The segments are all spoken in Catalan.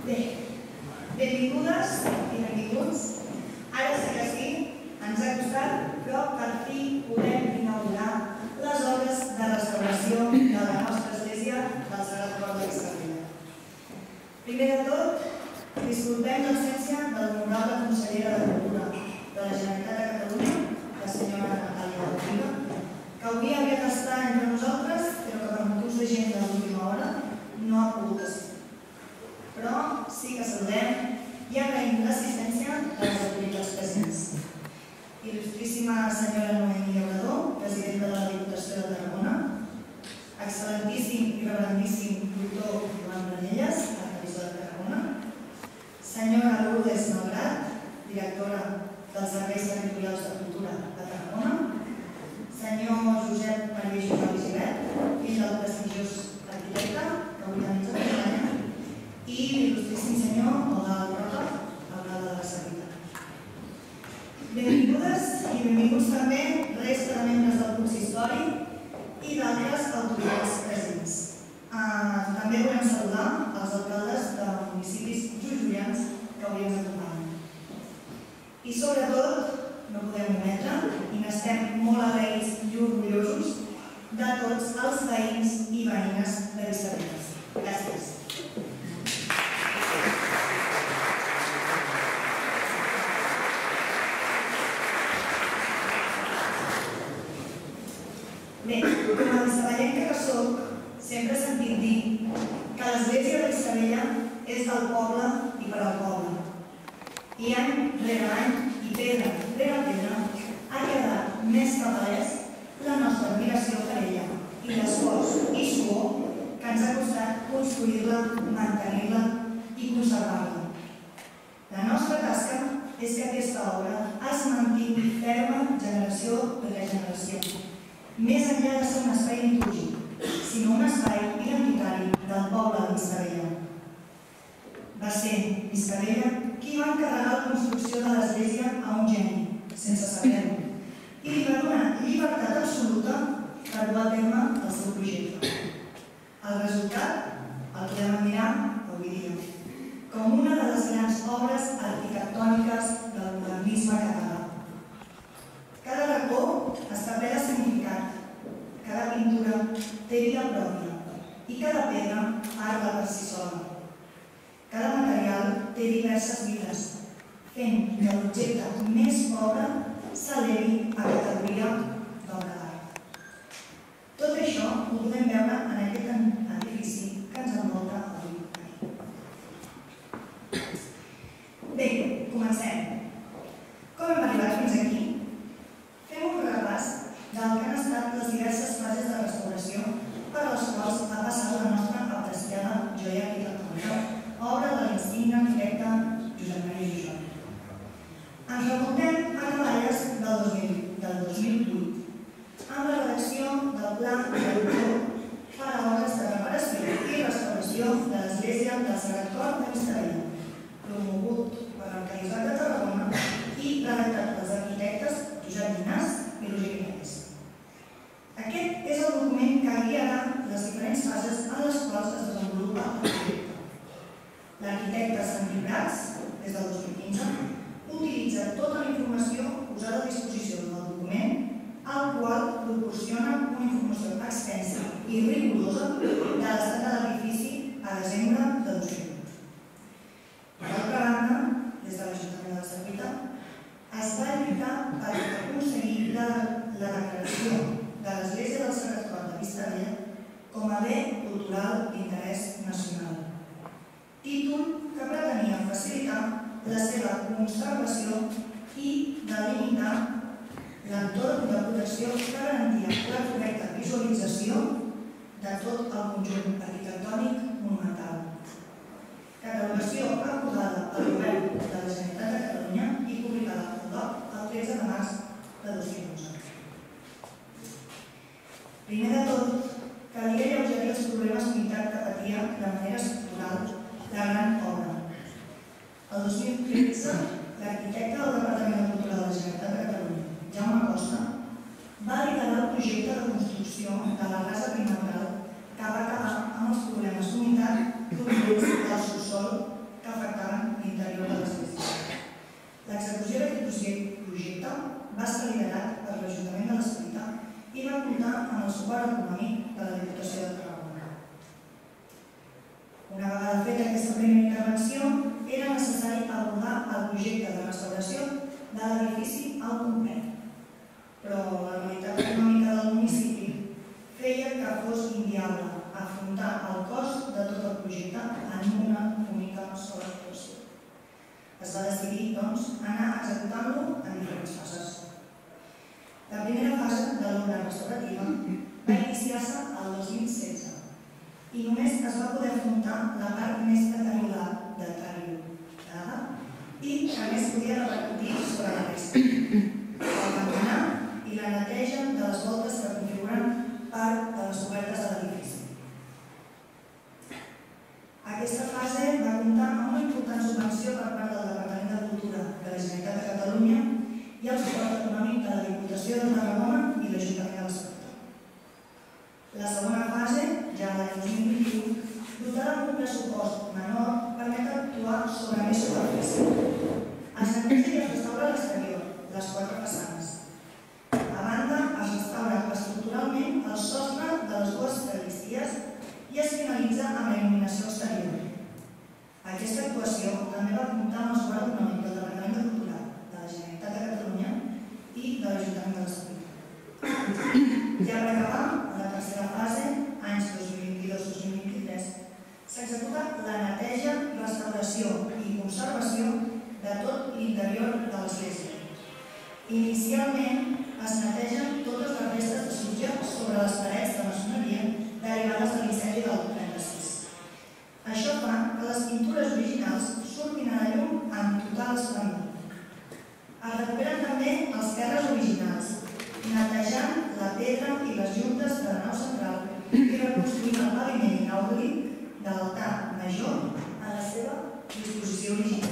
Bé, benvingudes i benvinguts. Ara sí que sí, ens ha costat, però per fi podem inaugurar les obres de restauració de la nostra església del Sagrat Cor de Vistabella. Primer de tot, disculpem l'absència de l'honorable consellera de Cultura de la Generalitat de Catalunya, la senyora Natàlia Garriga, que avui havia d'estar entre nosaltres, però que per motius d'agenda d'última hora no ha pogut ser. Però sí que saludem i agraïm l'assistència de les autoritats presents. Il·lustríssima senyora Noemí Llaurador, presidenta de la Diputació de Tarragona, excel·lentíssim i reverendíssim doctor Joan Branyelles, arquebisbe de Tarragona, senyora Lourdes Malgrat, directora dels Serveis Territorials de Cultura de Tarragona, senyor Josep Maria Jofal i Gibert, fill del prestigiós arquitecte, que avui també ens acompanya, i l'il·lustríssim senyor Eudald Roca, alcalde de la Sarrieta. Benvingudes i benvinguts també resta de membres del consistori i d'altres autoritats presents. També volem saludar els alcaldes de municipis jujulians que avui ens acompanyen. I sobretot, no podem ometre, i n'estem molt agraïts i orgullosos de tots els veïns i veïnes de Vistabella. Gràcies. Bé, com a vistabellenca que soc, sempre he sentit dir que l'església de Vistabella és del poble i per al poble. I any rere any, i pedra rere pedra, ha quedat més que palès la nostra admiració per ella i l'esforç i suor que ens ha costat construir-la, mantenir-la i conservar-la. La nostra tasca és que aquesta obra es mantingui ferma generació rere generació, més enllà de ser un espai litúrgic, sinó un espai identitari del poble de Vistabella. Va ser Vistabella qui va encarregar la construcció de l'església a un geni, sense saber-ho, i li va donar llibertat absoluta per dur a terme el seu projecte. El resultat el podem admirar avui dia, com una de les grans obres arquitectòniques del modernisme català. Cada racó està ple de significat, cada pintura té vida pròpia i cada pedra parla per si sola. Cada material té diverses vides, fent que l'objecte més pobre s'elevi a categoria d'obra d'art. Tot això ho podem veure en aquest edifici que ens envolta avui. Bé, comencem. Com hem arribat fins aquí? Fem un repàs del que han estat les diverses fases de restauració per les quals ha passat la nostra apreciada joia arquitectònica, obra de l'insigne arquitecte Josep Maria Jofal. Ens remuntem a cavalles del 2008, amb la redacció del Pla Director per a obres de reparació i restauració de l'església del Sagrat Cor de Vistabella, promogut per l'Arquebisbat de Tarragona i redactat pels arquitectes Josep Llinàs i Roger Guinés. Aquest és el document que guiarà les diferents fases en les quals es desenvolupa el projecte. L'arquitecte Santi Prats, des del 2015, utilitza tota la informació posada a disposició del document, al qual proporciona una informació extensa i rigorosa de l'estat de l'edifici a desembre de 2008. Per altra banda, des de l'Ajuntament de la Sarrieta, es va lluitar per aconseguir la declaració de l'església del Sagrat Cor de Vistabella com a bé cultural d'interès nacional, títol que pretenia facilitar la seva conservació i delimitar l'entorn de protecció que garantia la correcta visualització de tot el conjunt arquitectònic monumental. Catalogació acordada pel Govern de la Generalitat de Catalunya i publicada al DOC el 13 de març de 2011. Primer de tot, calia alleugerir els problemes militars que patia de manera estructural la gran obra. El 2013, l'arquitecte del Departament de Cultura de la Generalitat de Catalunya, Jaume Costa, va liderar el projecte de construcció de la casa primaveral que va acabar amb els problemes d'humitat, d'humits del subsòl de l'edifici al complet, però la realitat econòmica del municipi feia que fos inviable afrontar el cost de tot el projecte en una única sola actuació. Es va decidir, doncs, anar executant-lo en diferents fases. La primera fase de l'obra restaurativa va iniciar-se el 2016 i només es va poder afrontar la part més deteriorada i que més podia repercutir sobre la resta, el campanar i la neteja de les voltes que configuren part de les cobertes de l'edifici. Aquesta fase va comptar amb una important subvenció per part del Departament de Cultura de la Generalitat de Catalunya i el suport econòmic de la Diputació de Tarragona i l'Ajuntament de l'Esparta. La segona fase, ja l'any 2021, dotada amb un pressupost menor, permet actuar sobre més superfície. Es neteja i es restaura l'exterior, les 4 façanes. A banda, es restaura estructuralment el sostre de les 2 sagristies i es finalitza amb la il·luminació exterior. Aquesta actuació també va comptar amb el suport econòmic del Departament de Cultura de la Generalitat de Catalunya i de l'Ajuntament de l'Esparta. Ja per acabar, en la tercera fase, anys 2022-2023, s'executa la neteja, restauració i conservació de tot l'interior de l'església. Inicialment, es netegen totes les restes de sutge sobre les parets de maçoneria derivades de l'incendi del 36. Això fa que les pintures originals surtin a la llum amb total esplendor. Es recuperen també els terres originals, netejant la pedra i les juntes de la nau central i reconstruint el paviment hidràulic de l'altar major en la seva disposició original.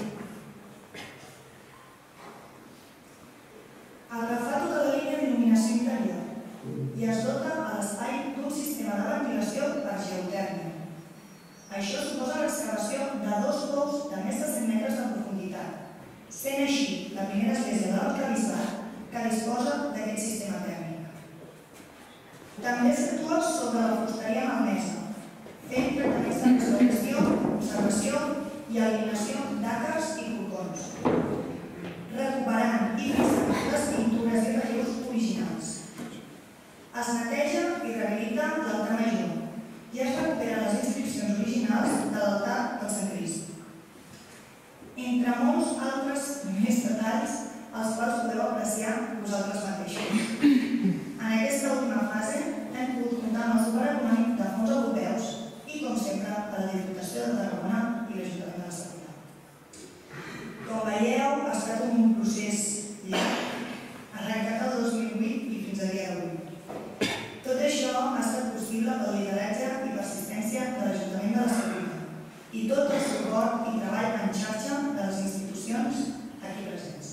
Es refà tota la línia d'il·luminació interior i es dota a l'espai d'un sistema de ventilació per geotèrmia. Això suposa l'excavació de 2 pous de més de 100 metres de profunditat, sent així la primera església de l'arquebisbat que disposa d'aquest sistema tèrmic. També s'actua sobre la fusteria malmesa, fent tractaments de restauració, conservació i eliminació d'àcars i corcons, recuperant i fixant les pintures i relleus originals. Es neteja i rehabilita l'altar major i es recuperen les inscripcions originals de l'altar del Sant Crist. Entre molts altres més detalls els quals podeu apreciar vosaltres mateixos. En aquesta última fase hem pogut comptar amb el suport econòmic de fons europeus i, com sempre, a la Diputació de Tarragona i l'Ajuntament de l'Esparta. Com veieu, ha estat un procés llarg, arrencat el 2008 i fins a dia d'avui. Tot això ha estat possible pel lideratge i persistència de l'Ajuntament de l'Esparta i tot el suport i treball en xarxa de les institucions aquí presents.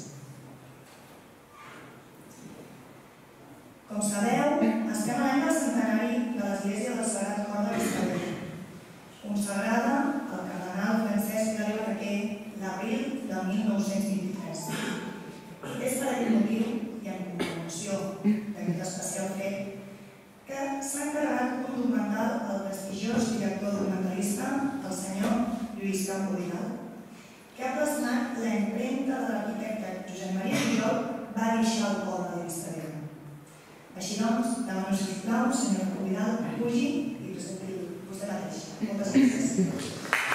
Com sabeu, estem a l'any del centenari de l'Església del Sagrat Cor de Vistabella, consagrada al cardenal Francesc de Barraquer l'abril de 1923. És per aquest motiu i en commemoració d'aquest especial fet que s'ha encarregat un documental al prestigiós director documentalista, el senyor Lluís Campo Vidal, que ha plasmat la impremta de l'arquitecte Josep Maria Pujol va deixar al poble de Vistabella. Així doncs, demano sisplau, senyor Campo Vidal, pugi i presenti vostè mateix. Moltes gràcies.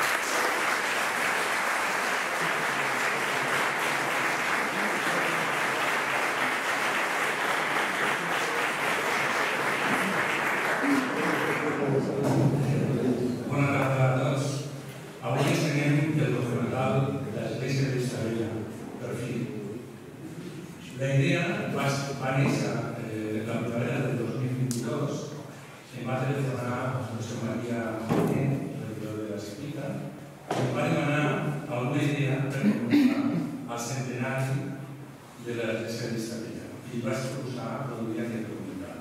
Bona tarda a tots. Avui estrenem el documental de l'Església de Vistabella, per fi. La idea va néixer la primavera del 2022. Em va telefonar José María Martín, regidor de la Sequita, i em va demanar alguna idea per commemorar el centenari de l'Església de Vistabella. I vaig proposar produir aquest documental.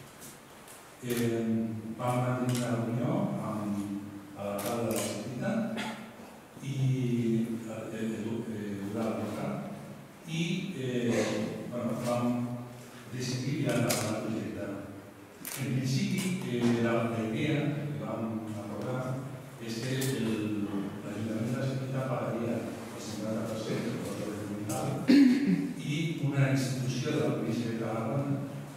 Vam mantenir una reunió amb l'alcalde de la Sequita i durant la local i vam decidir tirar endavant el projecte. En principi, la idea que vam acordar és que l'Ajuntament de la Sequita pagaria el 50% del cost documental i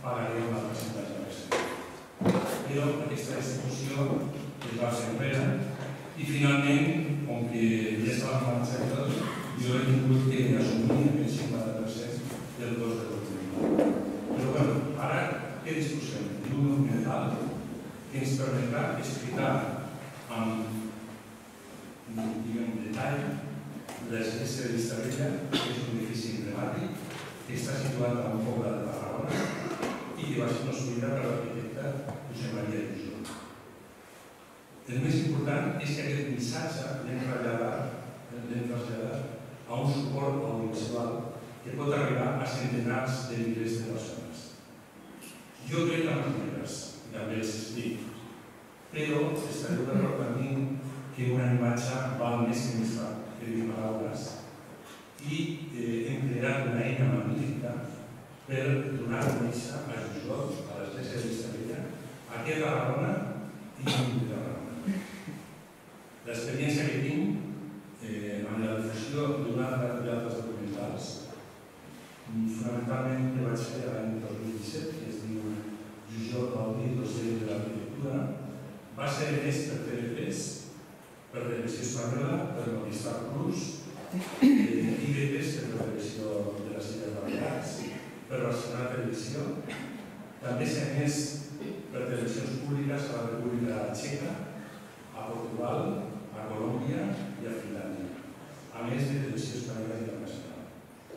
pagaria un altre 50%. Però aquesta institució es va fer enrere i finalment, com que ja estava en marxa i tot, jo he tingut que assumir el 50% del cost de l'autonomia. Però bueno, ara què discussem? Un documental que ens permetrà explicar amb detall l'església de Vistabella, que és un edifici emblemàtic, que està situat a un poble de Tarragona i que va ser construïda per l'arquitecte Josep Maria Lluís. El més important és que aquest missatge l'hem traslladat a un suport audiovisual que pot arribar a centenars de milers de persones. Jo crec en les llibres, i també els explico, però estareu d'acord amb mi que una imatge val més que 10 paraules i hem creat una eina magnífica per donar a conèixer a Lluçol, a l'església de Vistabella, aquí a Tarragona i a Tarragona. L'experiència que tinc amb la difusió d'una d'altres documentals, fonamentalment que vaig fer l'any 2017, que es diu Lluçol Gaudí, l'ocell de l'arquitectura, va ser emès per TV3, per Televisió Espanyola, per Movistar Plus, IB3 per la Televisió de les Illes Balears, per Barcelona Televisió, també s'ha emès per televisions públiques a la República Txeca, a Portugal, a Colòmbia i a Finlàndia, a més de Televisió Espanyola Internacional.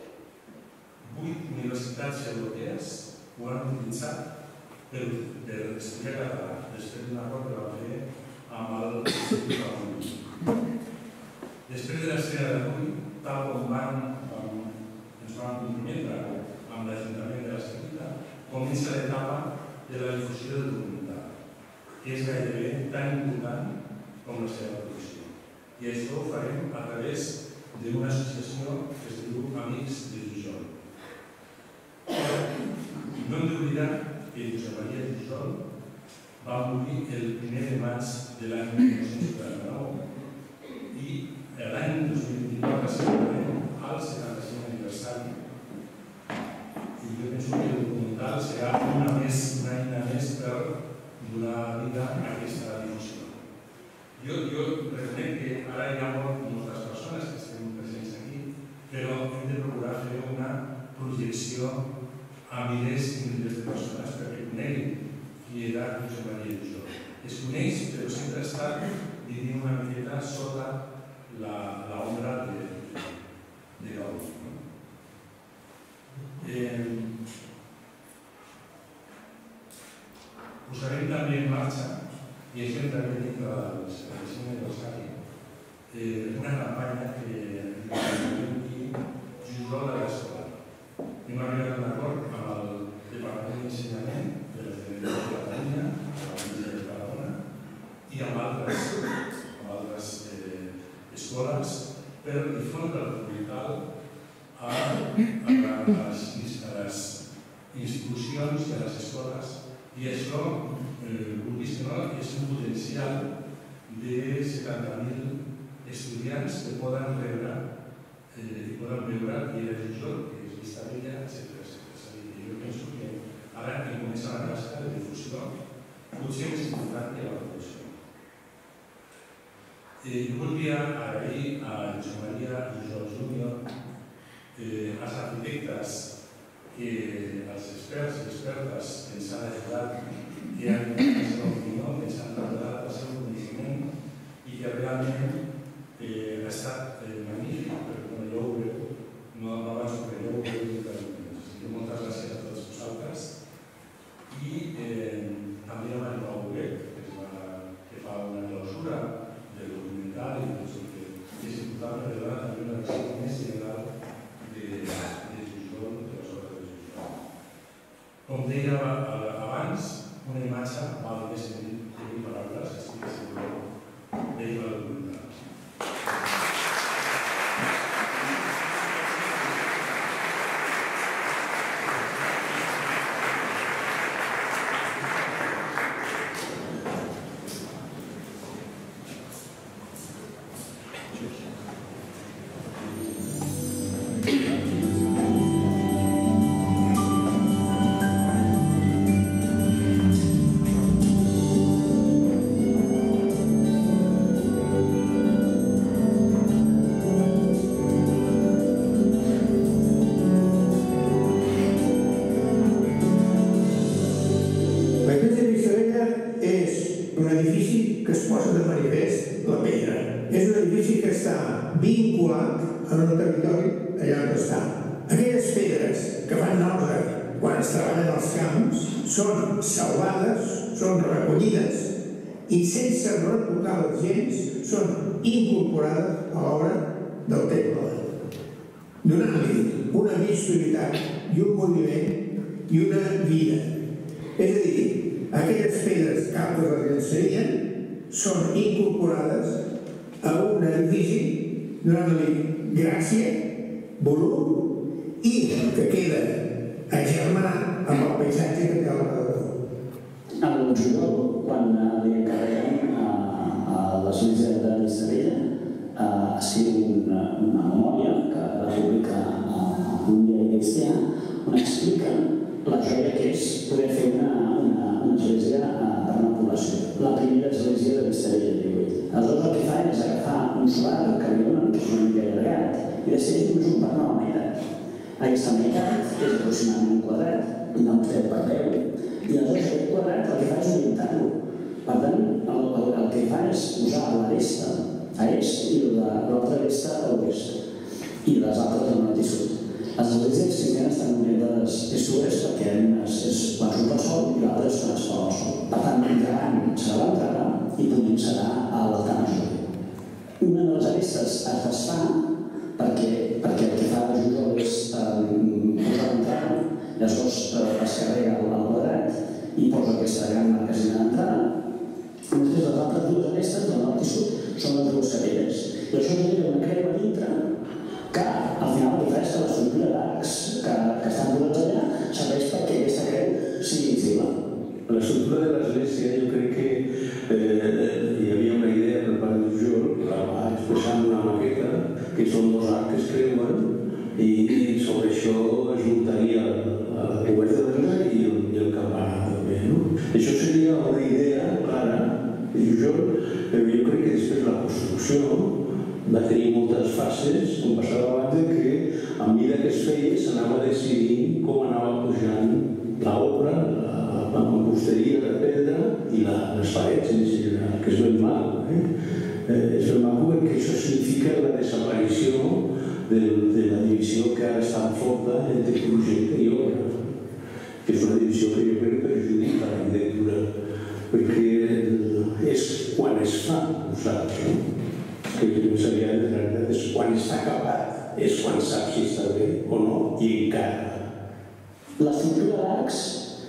8 universitats europees ho han utilitzat per estudiar català, després d'un acord que va fer amb l'Institut de l'Unió. Després de l'estrena d'avui, tal com ens vam comprometre amb l'Ajuntament de la Sequita, comença l'etapa de la difusió del documental, que és gairebé tan important com la seva producció. I això ho farem a través d'una associació que es diu Amics de Lluçol. No hem d'oblidar que Josep Maria Lluçol va morir el 1 de maig de l'any 1949 i l'any 2024 celebrarem el 75 aniversari. I jo penso que el documental serà una eina més per donar vida a aquesta difusió. Jo reconec que ara hi ha moltes persones que estem presents aquí, però hem de procurar fer una projecció a milers i milers de persones perquè coneguin qui era Josep Maria Lluçol. Es coneix, però sempre ha estat vivint una miqueta sota l'ombra de Gaudí. Posarem també en marxa, i això entrarem dintre del 75 aniversari, una campanya que diu Lluçol a l'escola. Hem arribat a un acord amb el Departament d'Ensenyament de la Generalitat de Catalunya, de la Província de Tarragona, i amb altres escoles per difondre el documental a les institucions i a les escoles. I això, vulguis que no, és un potencial de 70.000 estudiants que poden veure qui era Lluçol, que és Vistabella, etc. Jo penso que ara que comença la tasca de difusió potser més important que la producció. Voldria agrair a Josep Maria Lluçol Júnior, als arquitectes, als experts i expertes que ens han ajudat, que han donat la seva opinió, que ens han traslladat el seu coneixement i que realment ha estat magnífic, perquè quan jo ho veu, no avanço que jo ho veu. Moltes gràcies a tots vosaltres i també a Maria Huguet, que fa una clausura del documental i penso que és important per donar també una visió més general de Lluçol, de les obres de Lluçol. Com deia abans, una imatge val més que 10 paraules, estic segur, deia el documental. en un territori allà on està. Aquelles pedres que fan nosa quan es treballen als camps són salvades, són recollides i sense retocar-les gens són incorporades a l'obra del temple, donant-li una vistoritat i un moviment i una vida. És a dir, aquelles pedres que altres les llançarien són incorporades a un edifici donant-li gràcia, volum i que queda agermanat amb el paisatge que té al redador. El jugador, quan li encarreguem a l'Església de Vistabella, escriu una memòria que va publicar en un diari cristià on explica la joia que és poder fer una església per una població. La primera església de Vistabella de 18. Aleshores el que fa és agafar un solar que li donen, que és una mica allargat, i decideix només un per a la meitat. Aquesta meitat és aproximadament un quadrat, d'un 10 per 10, i aleshores aquest quadrat el que fa és orientar-lo. Per tant, el que fa és posar l'aresta a est i l'altra aresta a oest, i les altres a nord i sud. Les esglésies cristianes estan orientades est-oest perquè quan surt el sol i l'altre és quan es fa el sol. Per tant, entregant serà l'entrada i ponent serà a l'altar major. Una de les arestes es desfà perquè el que fa Jujol és posar l'entrada, llavors es carrega el quadrat i posa aquesta gran marquesina d'entrada. Després les altres dues arestes, del nord i sud, són les dues capelles. I això genera una creu a dintre que al final el que fa és que l'estructura d'arcs que estan posats allà serveix perquè aquesta creu sigui visible. L'estructura de l'església, jo crec que hi havia una idea per part de Jujol, la va expressar en una maqueta, que són dos arcs que es creuen i sobre això es muntaria la coberta de l'ala i el campanar també. Això seria una idea clara de Jujol, però jo crec que després la construcció va tenir moltes fases, com passava abans, que a mesura que es feia s'anava decidint com anava pujant l'obra, la mamposteria de pedra i les parets en general, que és ben maco. És ben maco perquè això significa la desaparició de la divisió que ara està en forta entre projecte i obra, que és una divisió que jo crec que perjudica l'arquitectura, perquè és quan es fa, saps, no? Que jo sabia de la veritat és quan està acabat, és quan saps si està bé o no i encara. L'estructura d'arcs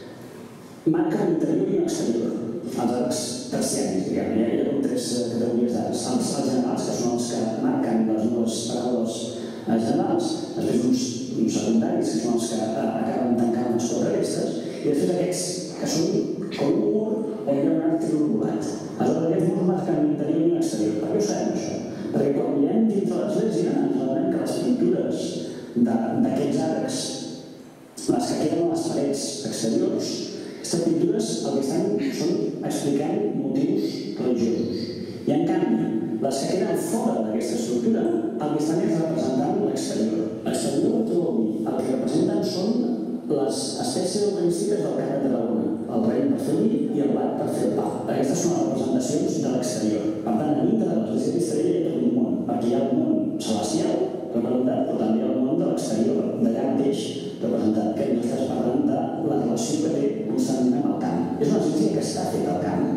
marca l'interior i l'exterior. Els arcs terciaris, diguem, hi ha tres categories d'arcs. Els generals, que són els que marquen les dues paraules generals, després uns secundaris, que són els que acaben tancant les quatre arestes, i després aquests que són com un mur on hi ha un arc triangulat. Aleshores, aquests murs marquen l'interior i l'exterior. Per què ho sabem, això? Perquè quan mirem dins de l'església ens adonem que les pintures d'aquests arcs, les que queden a les parets exteriors, aquestes pintures el que estan són explicant motius religiosos. I en canvi, les que queden fora d'aquesta estructura, el que estan és representant l'exterior. L'exterior, què vol dir? El que representen són les espècies eucarístiques del Camp de Tarragona, el raïm per fer el vi i el blat per fer el pa. Aquestes són les representacions de l'exterior. Per tant, a dintre de l'església cristiana hi ha tot un món, perquè hi ha el món celestial representat, però també hi ha el món de l'exterior, d'allà mateix representat, que no estàs parlant de la relació que té constantment amb el camp. És una església que està feta al camp.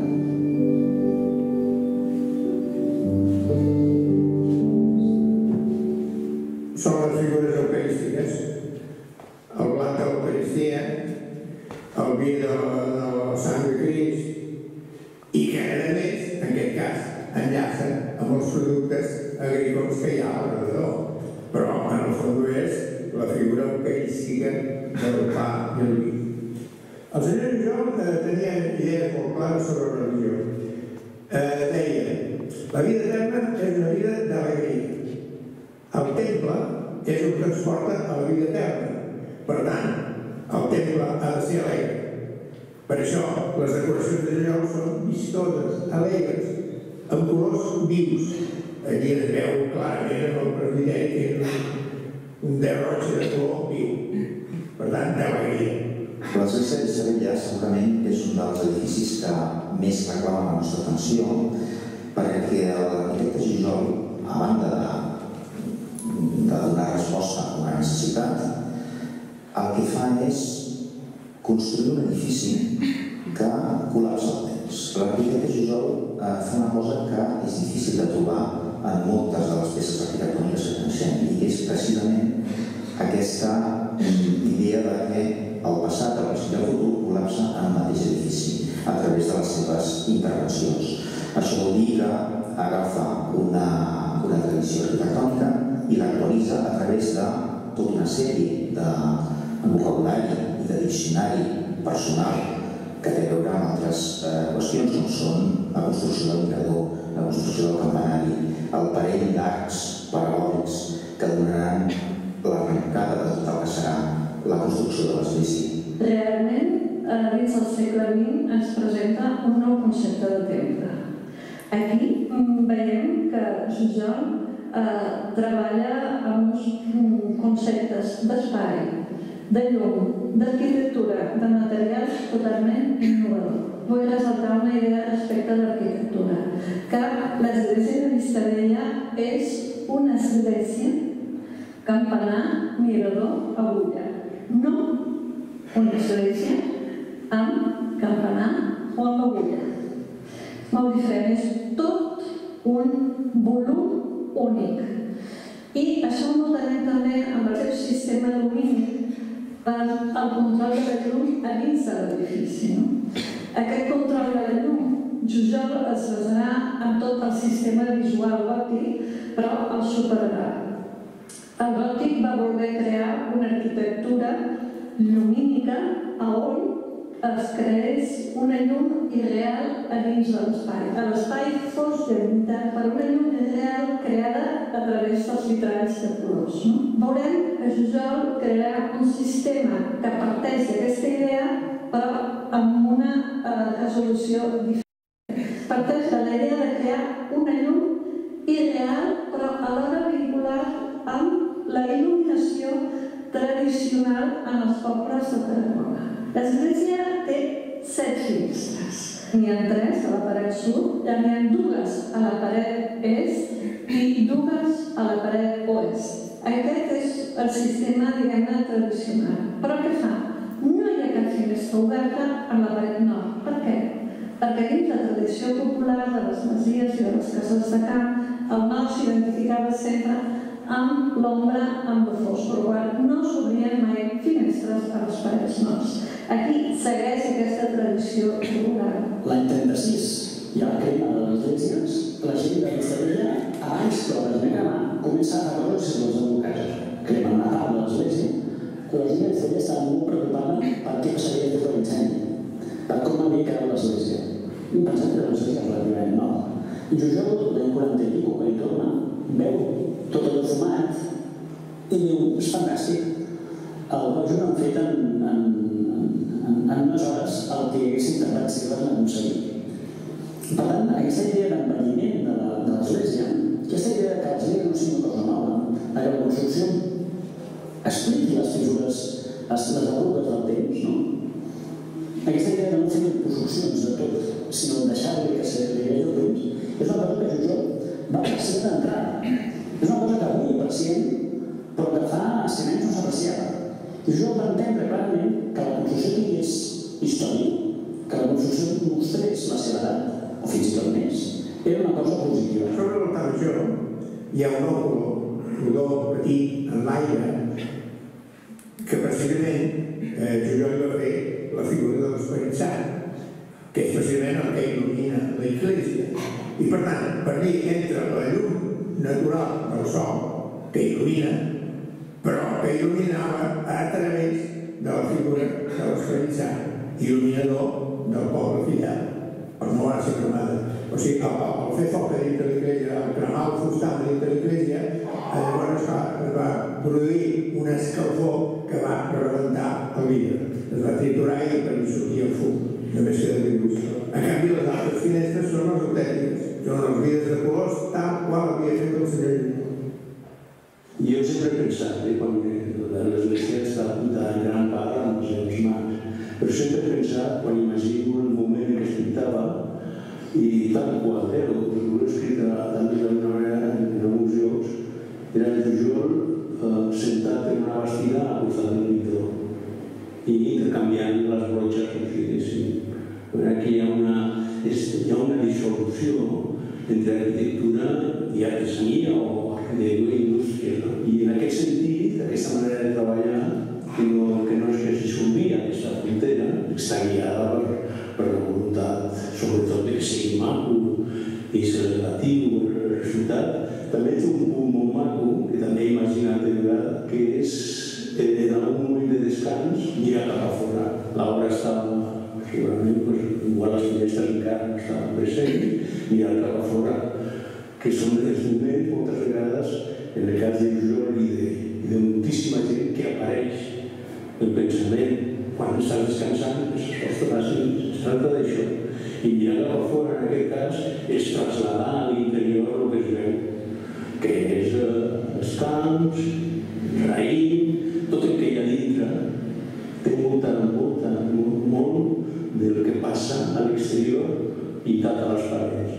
Són les figures eucarístiques. El blat de l'Eucaristia, el vi de la sang de Crist i que, a més, en aquest cas, enllaça amb els productes agrícoles que hi ha al redador. Però, en el fons, és la figura eucarística del pa i el vi. El senyor Jujol tenia idees molt clares sobre la religió. Deia, la vida eterna és una vida d'alegria. El temple és el que ens porta a la vida eterna. Per tant, el temple ha de ser alegre. Per això, les decoracions de Jujol són vistoses, alegres, amb colors vius. Allí es veu clarament en el presbiteri que és un derroig de color viu. Per tant, d'alegria. L'església de Vistabella segurament és un dels edificis que més reclama la nostra atenció perquè l'arquitecte Jujol, a banda necessitat, el que fa és construir un edifici que col·lapsa el temps. L'arquitecte Jujol fa una cosa que és difícil de trobar en moltes de les peces arquitectòniques que coneixem, i és precisament aquesta idea de que el passat, el present i el futur col·lapsa en el mateix edifici a través de les seves intervencions. Això vol dir que agafa una tradició arquitectònica i l'actualitza a través de tota una sèrie de vocabulari i de diccionari personal que té a veure amb altres qüestions, com són la construcció del mirador, la construcció del campanari, el parell d'arcs parabòlics que donaran l'arrencada de tot el que serà la construcció de l'església. Realment, dins del segle XX ens presenta un nou concepte de temple. Aquí veiem que Jujol treballa amb uns conceptes d'espai, de llum, d'arquitectura, de materials totalment innovadors. Vull ressaltar una idea respecte a l'arquitectura, que l'església de Vistabella és una església campanar, mirador, agulla. No una església amb campanar o amb agulla. Molt diferent, és tot un volum únic. I això ho notarem també amb el seu sistema lumínic per al control de la llum a dins de l'edifici. Aquest control de la llum, Jujol es basarà en tot el sistema visual gòtic, però el superarà. El gòtic va voler crear una arquitectura lumínica on es creés una llum irreal a dins de l'espai. L'espai fos delimitat per una llum irreal creada a través dels vitralls de colors. Veurem que Jujol crearà un sistema que parteix d'aquesta idea, però amb una resolució diferent. Parteix de la idea de crear una llum irreal, però alhora vincular amb la il·luminació tradicional en els pobles de Tarragona. L'església té 7 finestres. N'hi ha 3 a la paret sud, n'hi ha 2 a la paret est i 2 a la paret oest. Aquest és el sistema, diguem-ne, tradicional. Però què fa? No hi ha cap finestra oberta en la paret nord. Per què? Perquè dins la tradició popular de les masies i de les cases de camp, el nord s'identificava sempre amb l'ombra, amb el fosfor. No s'obrien mai finestres a les parets nords. Aquí segueix aquesta tradició popular. L'any 36 hi ha la crema de les esglésies, la gent de Vistabella, abans que la crema comença a recórrer si les advocats cremen una part de l'església, la gent de Vistabella estava molt preocupada per què passaria després de l'incendi, per com havia quedat l'església. I pensem que l'església és relativament nova. I Jujol, l'any 40 i pico, quan hi torna, veu tot allò fumat i diu, és fantàstic. El Rojo han fet en unes hores el que haguessin tardat segles en aconseguir. Per tant, aquesta idea d'envelliment de l'església, aquesta idea que l'església no sigui una cosa nova, que la construcció expliqui les fissures, les arrugues del temps, no? Aquesta idea de no fer construccions de tot, sinó deixar-li que s'agregi el temps, és una cosa que Jujol va apreciar d'entrada. És una cosa que avui apreciem, però que fa 100 anys no s'apreciava. I Jujol va entendre clarament que la construcció tingués història, que la construcció mostrés la seva edat, o fins i tot més, era una cosa positiva. Sobre l'altar major hi ha un òcul rodó petit en l'aire que precisament Jujol va fer la figura de l'Esperit Sant, que és precisament el que il·lumina l'església. I per tant, per mi entra la llum natural del sol que il·lumina, però que il·luminava a través de la figura de l'Esperit Sant, il·luminador del poble fidel, per no va ser cremada. O sigui, al fer foc dintre l'església, al cremar el fustam dintre l'església, llavors es va produir un escalfor que va rebentar el vidre. Es va triturar i per allà sortia el fum. Només queda el dibuix. En canvi, les altres finestres són les autèntiques. Són els vidres de colors tal qual havia fet el senyor Llull. Jo sempre he pensat, quan l'església està apuntada en gran part amb els seus mans, però sempre he pensat, quan imagino el moment en què es pintava, i tal qual, ho he escrit també d'una manera en alguns llocs, era el Jujol sentat en una i intercanviant les brotxes, com si diguéssim. Aquí hi ha una dissolució entre arquitectura i artesania o arquitectura i indústria. I en aquest sentit, aquesta manera de treballar, que no és que es dissolvia aquesta frontera, està guiada per la voluntat, sobretot, de que sigui maco i celebratiu el resultat. També té un punt molt maco, que també he imaginat de vegada, que és en algun moment de descans mirar cap a fora. L'obra estava, segurament, igual les finestres encara no estaven presents, mirar cap a fora, que són els moments, moltes vegades, en el cas de Pujol i de moltíssima gent que apareix el pensament quan estàs descansant, es tracta d'això. I mirar cap a fora, en aquest cas, és traslladar a l'interior el que es veu, que és els camps, raïm, tot el que hi ha dintre, té molt del que passa a l'exterior pintat a les parets.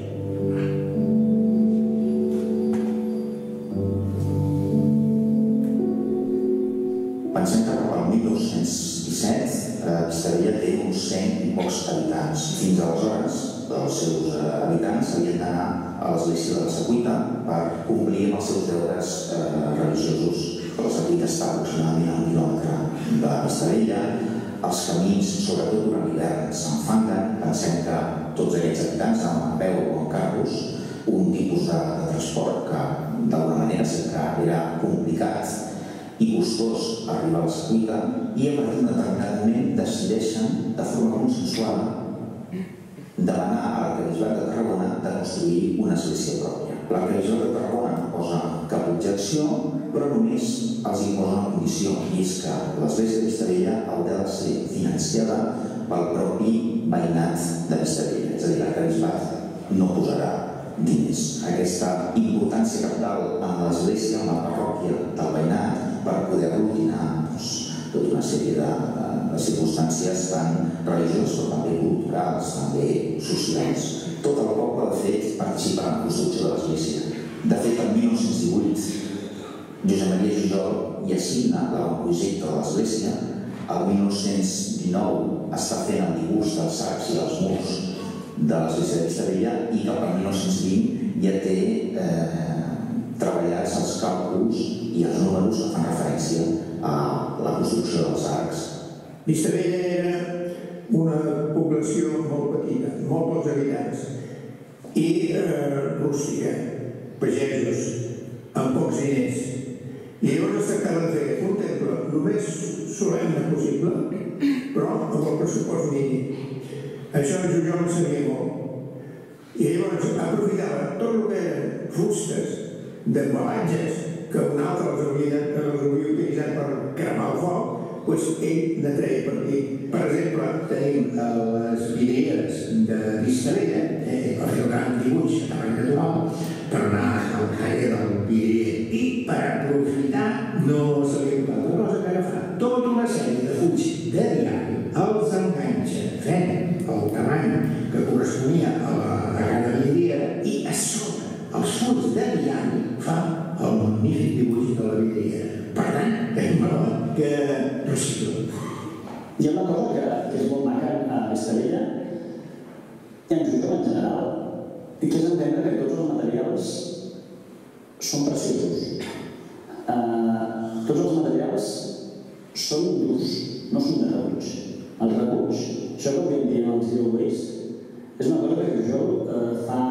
Pensem que cap al 1917 Vistabella té uns 100 i pocs habitants. Fins aleshores, els seus habitants havien d'anar a l'església de la Secuita per complir amb els seus deures religiosos. La Secuita està aproximadament a 1 quilòmetre de Vistabella. Els camins, sobretot durant l'hivern, s'enfanguen. Pensem que tots aquests habitants anaven a peu o en carros, un tipus de transport que d'alguna manera sempre era complicat i costós arribar a la Secuita, i a partir d'un determinat moment decideixen de forma consensuada demanar a l'arquebisbat de Tarragona de construir una església pròpia. L'arquebisbat de Tarragona no posa cap objecció, però només els imposa una condició, i és que l'església de Vistabella haurà de ser financiada pel propi veïnat de Vistabella, és a dir, l'arquebisbat no posarà diners. Aquesta importància cabdal en l'església, en la parròquia del veïnat, per poder aglutinar tota una sèrie de circumstàncies tant religioses com també culturals, també socials. Tot el poble, de fet, participa en la construcció de l'església. De fet, en 1918, Josep Maria Jujol hi assigna l'avantprojecte de l'església. El 1919 està fent el dibuix dels arcs i dels murs de l'església de Vistabella, i cap al 1920 ja té treballats els càlculs i els números que fan referència a la construcció dels arcs. Vistabella era una població molt petita, molt pocs habitants, i rústica, pagesos, amb pocs diners. I llavors es tractava de fer un temple el més solemne possible, però amb el pressupost mínim. Això Jujol en sabia molt. I llavors aprofitava tot el que eren fustes d'embalatges que un altre els havia utilitzat per cremar el foc, doncs ell n'atreia per aquí. Per exemple, tenim les vidrieres de Vistabella, per fer el gran dibuix a terreny natural, per anar al carrer del vidrier, i per aprofitar no s'havia comptat una cosa que agafar tota una sèrie de fulls de diari, els enganxa fent el terreny que corresponia a la gran vidriera, i a sobre els fulls de diari fa el magnífic dibuix de la vidriera. Per tant, és un valor que recicla. Hi ha una cosa que és molt maca a Vistabella i en Jujol en general, i que és entendre que tots els materials són preciosos. Tots els materials són d'ús, no són de rebuig. El rebuig, això que avui en dia el zero waste, és una cosa que Jujol fa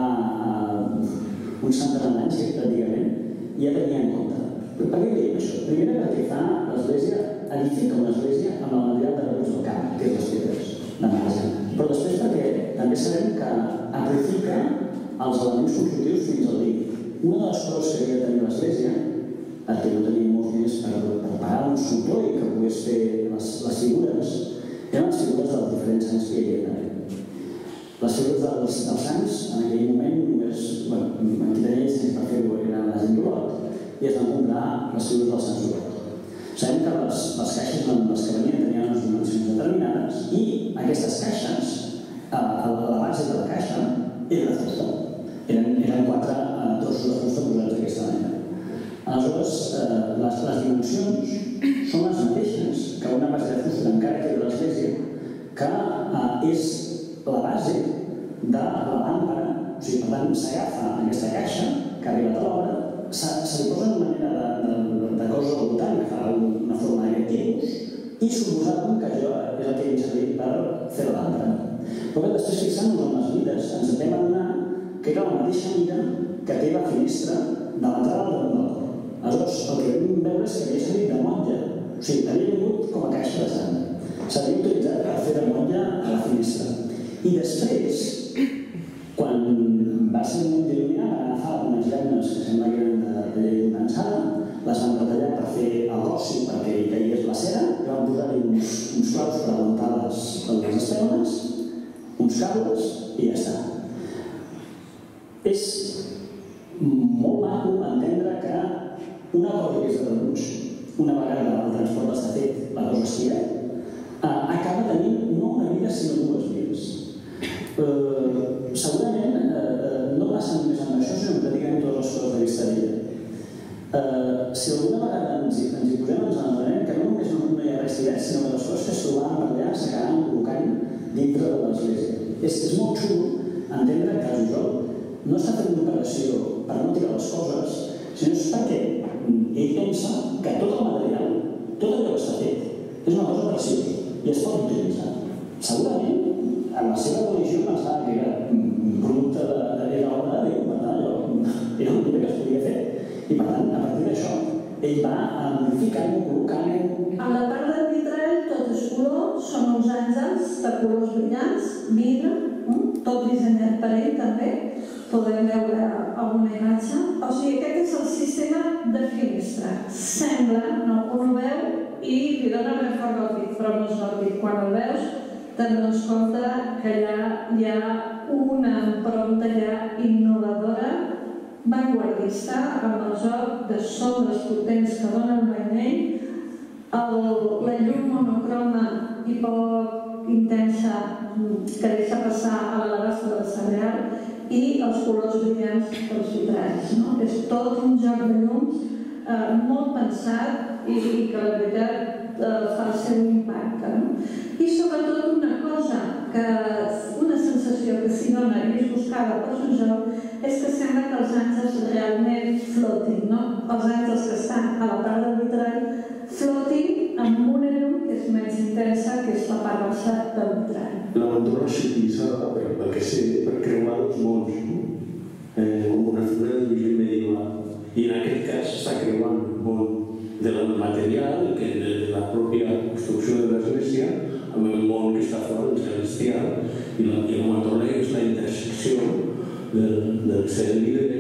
uns centenars d'anys, pràcticament, ja tenia en compte. Però per què diem això? Primer perquè fa l'església, edifica una església amb el material de rebuig del camp, que és les pedres de marge. Però després perquè també sabem que amplifica els elements constructius fins al límit. Una de les coses que havia de tenir l'església, perquè no tenia molts diners per pagar un scultor i que pogués fer les figures, eren les figures dels diferents sants que hi havia d'haver. Les figures dels sants, en aquell moment, només, en qui tenia llicència per fer-ho eren la gent d'Olot, i es van comprar les figures dels sants d'Olot. Sabem que les caixes en les que venien tenien unes dimensions determinades, i aquestes caixes, a la base de la caixa, era de fusta. Eren 4 trossos de fusta posats d'aquesta manera. Aleshores, les dimensions són les mateixes que una base de fusta d'encara que de l'Església, que és la base de la làmpara. O sigui, per tant, s'agafa aquesta caixa que ha arribat a l'obra, se li posa una mena de cosa al voltant que fa una forma d'aquest tipus i suposàvem que això és el que havia servit per fer la làmpara. Però després, fixant-nos en les mides, ens vam adonar que era la mateixa mida que té la finestra de l'entrada del damunt del cor. Aleshores, el que vam veure és que havia servit de motlla, o sigui, havia vingut com a caixa de sang. S'havia utilitzat per fer de motlla a la finestra. I després, quan va ser molt il·luminada, va agafar unes llames que sembla que eren de llei condensada, les van retallar per fer el gossi perquè hi caigués la cera, i van posar-hi uns claus per aguantar les espelmes, uns cables i ja està. És molt maco entendre que una cosa que és de rebuig, una vegada el transport està fet, la cosa es tira, acaba tenint no una vida sinó dues vides. Segurament no passa només amb això, sinó que pràcticament totes les coses de vista d'ella. Si alguna vegada ens hi posem, ens adonem que no només no hi ha res tirat, sinó que les coses que es trobaven per allà s'acaben col·locant dintre de l'església. És molt xulo entendre que el Jujol no està fent una operació per no tirar les coses, sinó és perquè ell pensa que tot el material, tot allò que està fet, és una cosa preciosa i es pot utilitzar. Segurament, en la seva religió pensava que era producte de l'obra de Déu, per tant, era un llibre que es podia fer. I per tant, a partir d'això, ell va modificant-ho, col·locant-ho. A la part del vitrall tot és color, són uns àngels de colors brillants, vidre, tot dissenyat per ell també. Podem veure alguna imatge. O sigui, aquest és el sistema de finestra. Sembla, no, un ho veu i li dona ben fort gòtic, però no és gòtic. Quan el veus, te'n dones compte que hi ha una impronta ja innovadora, vanguardista, amb el joc de sombres potents que dona el vermell, la llum monocroma i poc intensa que deixa passar a l'alabastre del cereal i els colors brillants dels vitralls. És tot un joc de llums molt pensat i que la veritat fa el seu impacte. I sobretot una cosa, una sensació que s'hi dona i és buscada per Jujol, és que sembla que els àngels realment flotin, els àngels que estan a la part del vitrall flotin amb una llum que és menys intensa, que és la part baixa del vitrall. La mandorra s'utilitzava, pel que sé, per creuar els mons, com una figura de l'origen medieval. I en aquest cas s'està creuant el món del material, de la pròpia construcció de l'església, amb el món que està fora, el celestial, i la mandorra és la intersecció del cel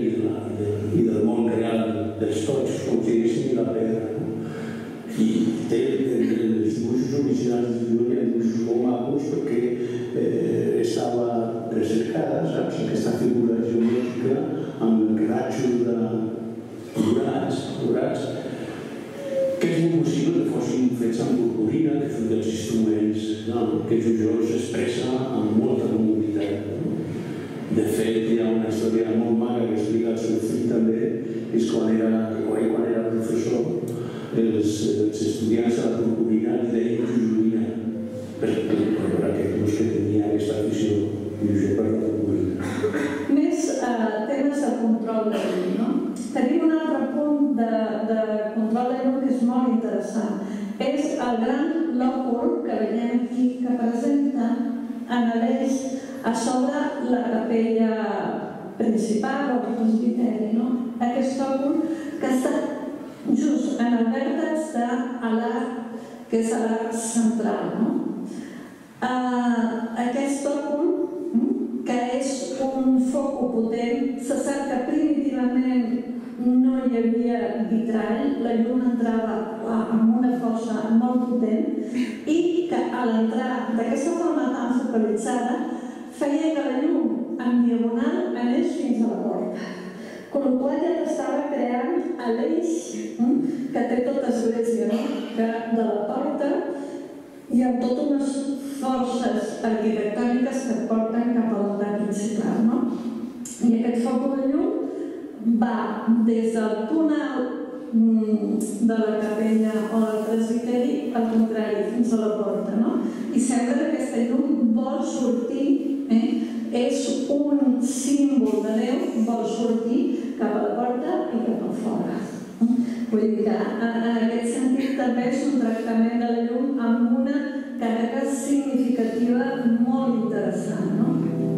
i del món real dels tots, com si diguéssim, la pedra. I té els dibuixos originals de Jujol, hi ha dibuixos molt macos perquè estava recercada, saps, aquesta figura geomètrica amb ratxos dorats, que és impossible que fossin fets amb purpurina, que és un dels instruments que Jujol s'expressa amb molta mobilitat. De fet, hi ha una història molt maca que explica el seu fill també, és quan era professor, els estudiants de la purpurina li deien Jujolina, per aquells que tenia aquesta afició per la purpurina. Més temes de control de llum, no? Tenim un altre punt de control de llum que és molt interessant. És el gran lòcul que veiem aquí, que presenta en l'eix a sobre la capella principal o el presbiteri, no? Aquest òcul que està just en el vèrtex de l'arc, que és l'arc central, no? Aquest òcul, que és un foc potent, se sap que primitivament no hi havia vitrall, la llum entrava amb una força molt potent i que a l'entrar d'aquesta forma tan focalitzada feia que la llum en diagonal anés fins a la porta. Con la qual ja estava creant l'eix que té tota l'església, que de la porta hi ha totes unes forces arquitectòniques que et porten cap a l'altar principal. I aquest foc de llum va des del punt alt de la capella o del presbiteri, al contrari, fins a la porta, no? I sembla que aquesta llum vol sortir, és un símbol de Déu, vol sortir cap a la porta i cap a fora. Vull dir que en aquest sentit també és un tractament de la llum amb una càrrega significativa molt interessant, no?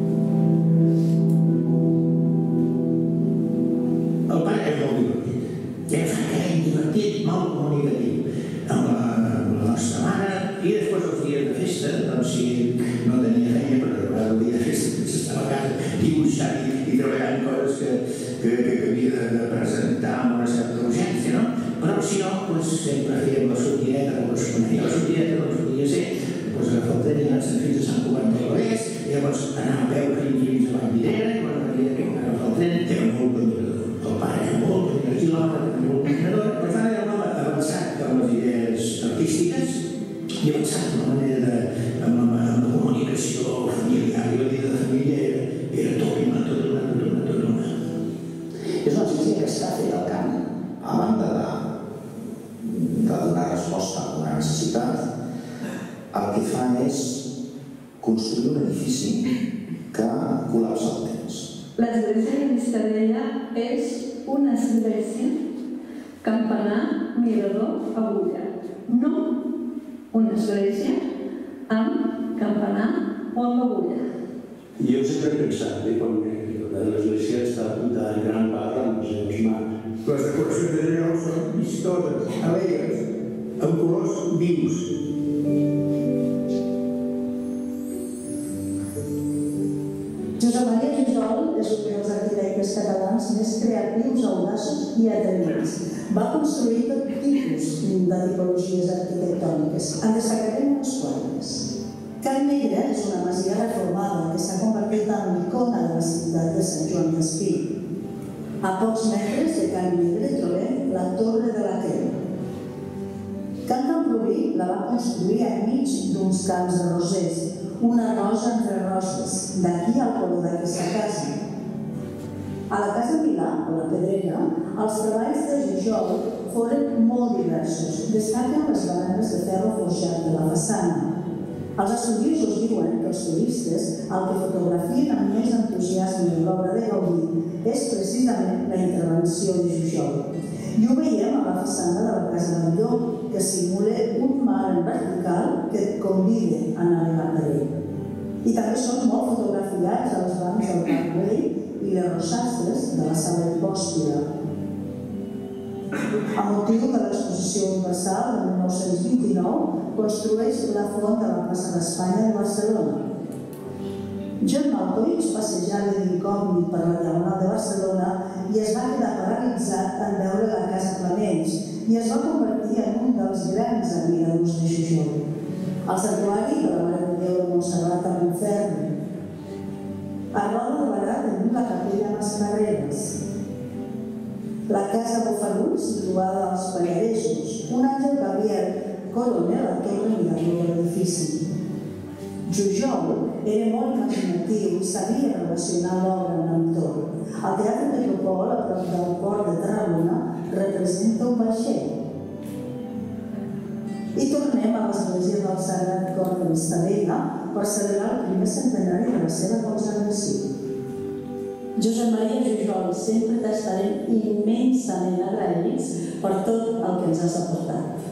El pare és molt divertit. És francament divertit, molt comunicatiu. Amb la nostra mare, i després els dies de festa, doncs si no tenia feina, però el dia de festa estava a casa dibuixant i treballant coses que havia de presentar amb una certa urgència, no? Però si no, sempre fèiem la sortideta, quan la sortideta doncs podia ser, agafar el tren i anar-se'n fins a Sant Cugat del Vallès, i llavors anar a peu fins a Vallvidrera, i quan agafar el tren era molt caminador. El pare era molt caminador, i l'home era molt caminador, per tant era un home avançat amb les idees artístiques i avançat amb la manera amb la comunicació familiar, i la vida de família era tot una. És una ciència que està feta al camp, a banda de donar resposta a una necessitat, el que fa és construir un edifici que col·lapsa el temps. L'església de Vistabella és una església, campanar, mirador, agulla. No una església amb campanar o amb agulla. Jo sempre he pensat que quan l'església està apuntada en gran part amb els seus mars. Les decoracions de Lleó són vistoses, alegres, amb colors vius. Josep Maria Jujol és un dels arquitectes catalans més creatius, audaços i atrevits. Va construir tot tipus de tipologies arquitectòniques. En destacarem unes quantes. Can Negre és una masia reformada que s'ha convertit en l'icona de la ciutat de Sant Joan d'Espí. A pocs metres de Can Negre trobem la Torre de la Creu. Can Camproví la va construir enmig d'uns camps de rosers, una rosa entre roses, d'aquí al color d'aquesta casa. A la Casa Milà, o la Pedrera, els treballs de Jujol foren molt diversos. Destaquen les baranes de ferro forjat de la façana. Els estudiosos diuen que els turistes el que fotografien amb més entusiasme en l'obra de Gaudí és precisament la intervenció de Jujol. I ho veiem a la façana de la Casa Batlló, que simula un mar en vertical que et convida a navegar per ell. I també són molt fotografiats als bancs del Parc Vell i les rosastres de la Sala Hipòspira. A motiu de l'exposició universal de 1929, construeix la font de la plaça d'Espanya de Barcelona. John Malkovich passejava d'incògnit per la Diagonal de Barcelona i es va quedar paralitzat en veure la Casa Flamencs i es va convertir en un dels grans admiradors de Jujol. El santuari de la Mare de Déu de Montserrat a l'Infern. A Roda de Barà tenim la capella Mascarreres. La Casa Bofarull, situada als Pallaresos. Un Àngel Gabriel corona la torre mirant l'edifici. Jujol era molt imaginatiu i sabia relacionar l'obra amb l'entorn. El Teatre Metropol, a prop del port de Tarragona, representa un vaixell. I tornem a l'església del Sagrat Cor de Vistabella per celebrar el primer centenari de la seva consagració. Josep Maria Jujol, sempre t'estarem immensament agraïts per tot el que ens has aportat.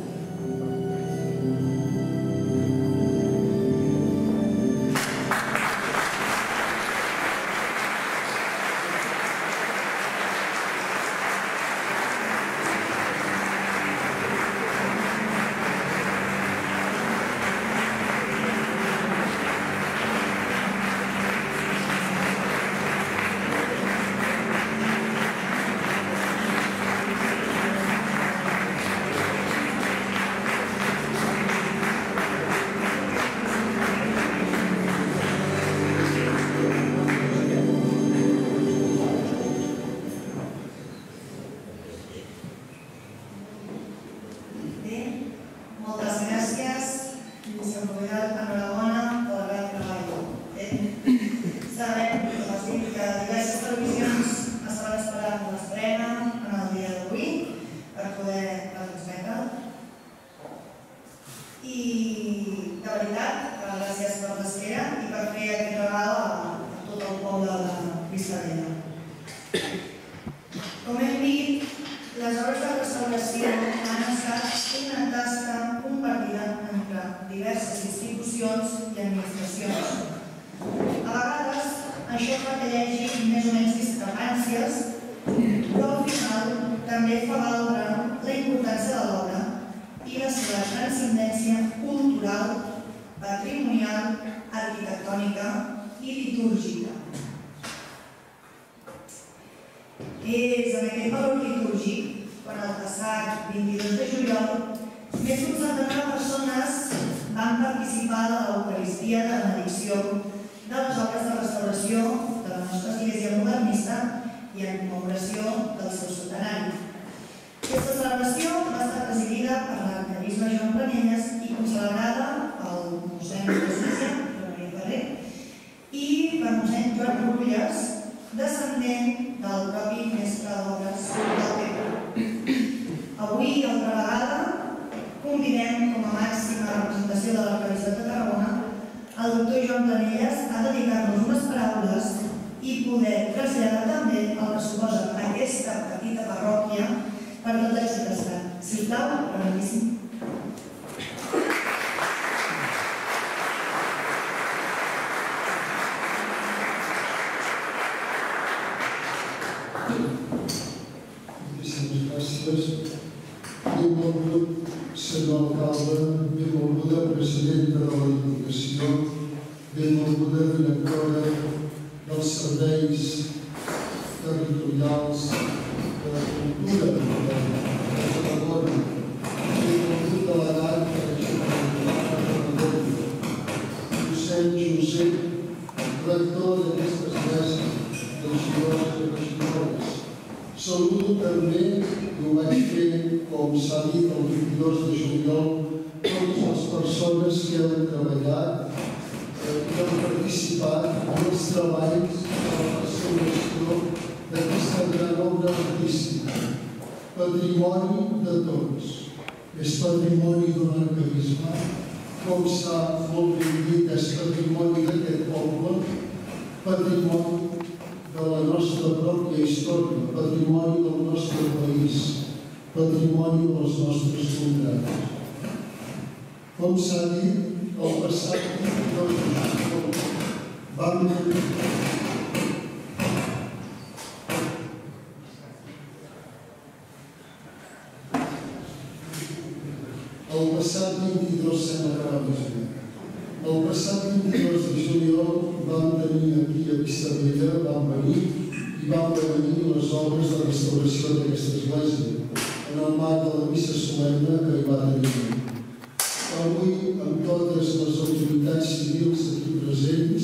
veritat, gràcies per l'espera i per fer aquest regal a tot el poble de Vistabella. Com hem dit, les obres de restauració han estat una tasca compartida entre diverses institucions i administracions. A vegades, això fa que hi hagi més o menys discrepàncies, però al final també fa valdre la importància de l'obra i la seva transcendència cultural, patrimonial, arquitectònica i litúrgica. És en aquest valor litúrgic quan el passat 22 de juliol més d'un centenar de persones van participar de l'Eucaristia de benedicció de les obres de restauració de la nostra església modernista i en commemoració del seu centenari. Aquesta celebració va estar presidida per l'arquebisbe Joan Planelles i concelebrada pel mossèn de l'església, Joan Maria Ferrer, i per mossèn Joan Rulles, descendent del propi mestre d'obres del Pepe. Avui, altra vegada, convidem com a màxima representació de l'arquebisbat de Tarragona el doctor Joan Planelles a dedicar-nos unes paraules i poder traslladar també el que suposa aquesta petita parròquia per tot l'èxit estat. Sisplau, brevíssim. Moltíssimes gràcies. Benvolgut senyor alcalde, benvolguda presidenta de la Diputació, benvolguda directora dels serveis territorials de la cultura de Tarragona, benvolgut delegat de l'Ajuntament de Tarragona, mossèn Josep, rector d'aquesta església, regidors i regidores. Saludo també, i ho vaig fer, com s'ha dit, el 22 de juliol, totes les persones que han treballat i han participat en els treballs de la restauració d'aquesta gran obra artística. Patrimoni de tots. És patrimoni d'un arquebisbat, com s'ha molt ben dit, és patrimoni d'aquest poble, patrimoni de la nostra pròpia història, patrimoni del nostre país, patrimoni dels nostres contraris. Com s'ha dit, el passat 22 de juliol vam tenir el passat 22 de juliol vam tenir aquí a Vistabella, vam venir i vam venir les obres de restauració d'aquesta església en el marc de la missa solemne que hi va tenir. Avui, amb totes les autoritats civils aquí presents,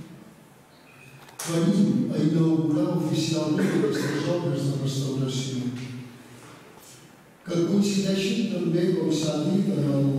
venim a inaugurar oficialment aquestes obres de restauració, que coincideixen també, com s'ha dit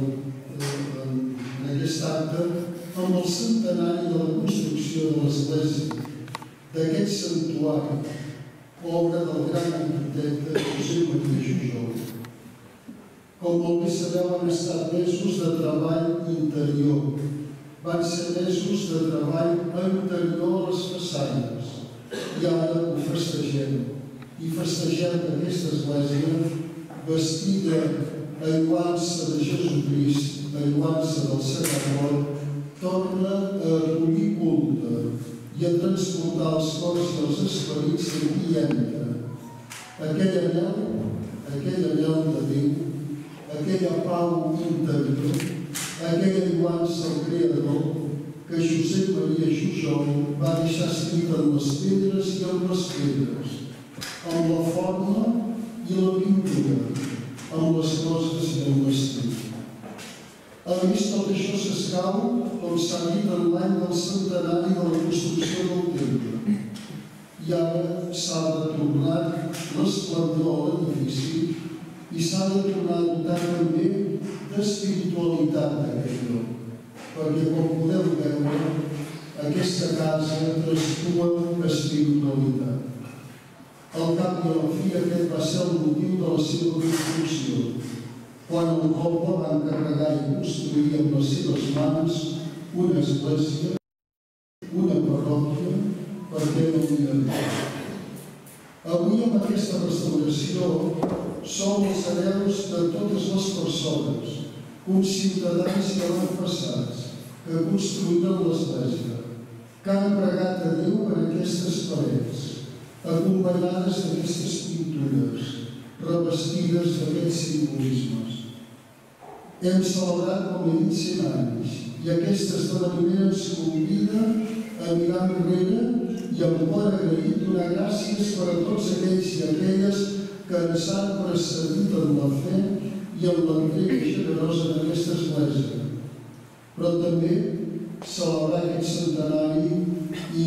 en aquest acte, amb el centenari de la construcció de l'església, d'aquest santuari, obra del gran arquitecte Josep Maria Jujol. Com molt bé sabeu, han estat mesos de treball interior. Van ser mesos de treball interior a les façanes. I ara ho festegem. I festegem aquesta església vestida a igualça de Jesucrist, a igualça del Sagrat, torna a recollir culte i a transportar els cors i els esperits que aquí entra. Aquell anhel de Déu, aquella pau interior, aquella igualça al Creador que Josep Maria Jujol va deixar escrit en les pedres i en les pedres, amb la forma i la pintura, amb les coses i amb l'estil. A més, tot això s'escau, com s'ha dit, en l'any del centenari de la construcció del temple. I ara s'ha retornat l'esplendor a l'edifici i s'ha de tornar a dotar també d'espiritualitat d'aquest lloc. Perquè, com podeu veure, aquesta casa traspua espiritualitat. Al cap i a la fi, aquest va ser el motiu de la seva construcció. quan el poble va encarregar i construir amb les seves mans una església, una parròquia, perquè no l'identitat. Avui, amb aquesta restauració, som els hereus de totes les persones, conciutadans i avantpassats, que construïren l'església, que han pregat a Déu en aquestes parets, acompanyades d'aquestes pintures, revestides d'aquests simbolismes. Hem celebrat, com he dit, 100 anys, i aquest esdeveniment ens convida a mirar enrere i amb cor agraït donar gràcies per a tots aquells i aquelles que ens han precedit en la fe i en l'entrega generosa d'aquesta església. Però també celebrar aquest centenari i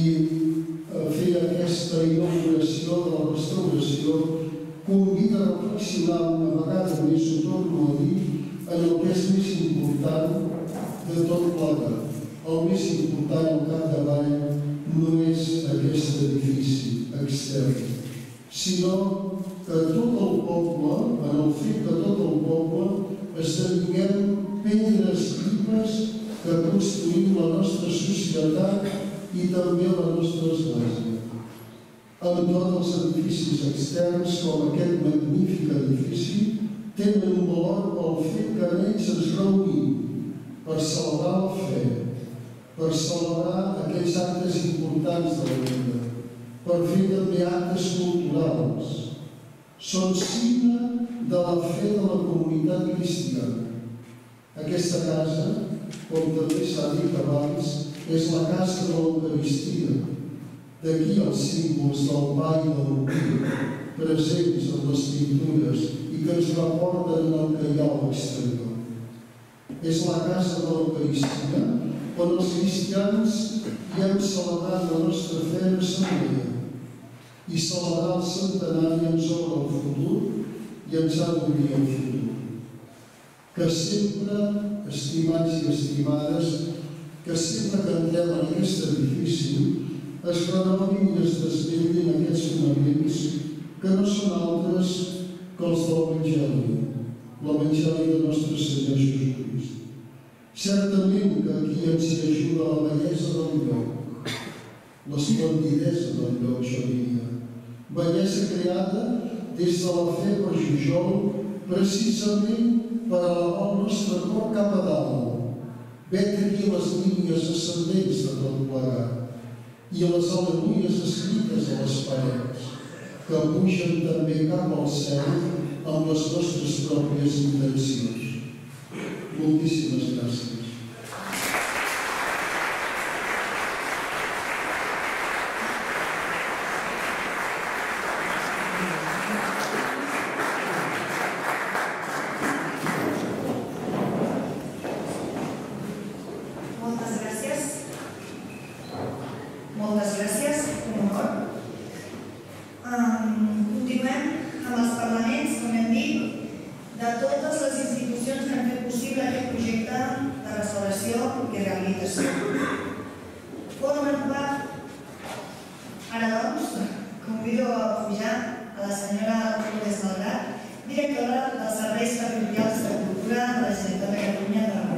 fer aquesta inauguració de la restauració convida a reflexionar una vegada més, ho torno a dir, en el que és més important de tot plegat. El més important al capdavall no és aquest edifici extern, sinó que tot el poble, en el fet que tot el poble, esdevinguem pedres vives que construïm la nostra societat i també la nostra església. Amb tots els edificis externs, com aquest magnífic edifici, tenen un valor pel fet que en ells ens reunim per celebrar la fe, per celebrar aquells actes importants de la vida, per fer també actes culturals. Són signe de la fe de la comunitat cristiana. Aquesta casa, com també s'ha dit abans, és la casa de l'Eucaristia. D'aquí els símbols del pa i del vi, presents en les pintures i que ens reporten en el que hi ha a l'exterior. És la casa de l'Eucaristia on els cristians hi hem celebrat la nostra fe en assemblea, i celebrar el centenari ens obre el futur i ens ha d'obrir el futur. Que sempre, estimats i estimades, que sempre que entrem en aquest edifici es renovin i es desvetllin aquests fonaments que no són altres que els de l'Evangeli, l'Evangeli de nostre Senyor Jesucrist. Certament que aquí ens hi ajuda la bellesa del lloc, l'esplendidesa del lloc, jo diria. Bellesa creada des de la fe per Jujol, precisament per elevar el nostre cor cap a dalt. Vet aquí les línies ascendents de tot plegat i les aleluies escrites a les parets, que pugen també cap al cel amb les nostres pròpies intencions. Moltíssimes gràcies. Moltes gràcies, un honor. Continuem amb els parlaments, com hem dit, de totes les institucions que han fet possible aquest projecte de restauració i rehabilitació. Formen part, ara doncs, convido a pujar a la senyora Lourdes Malgrat, directora dels Serveis Territorials de Cultura de la Generalitat de Catalunya de Tarragona.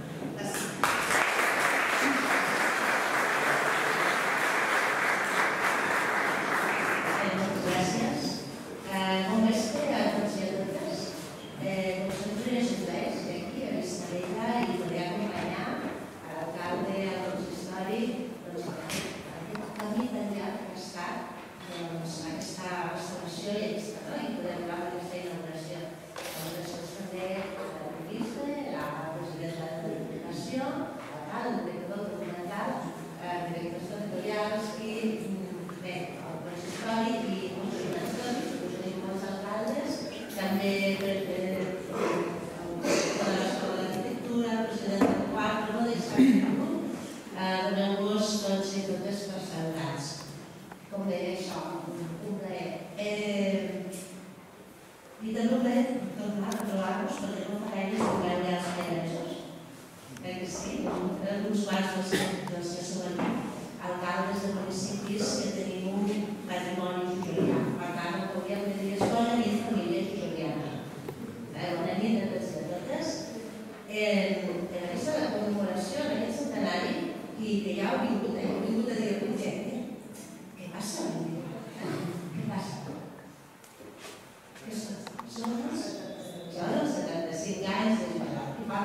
Alcaldes de municipis que tenim un patrimoni jujolià. Per tant, el que hauríem de dir és bona nit, família jujoliana. Bona nit a tots.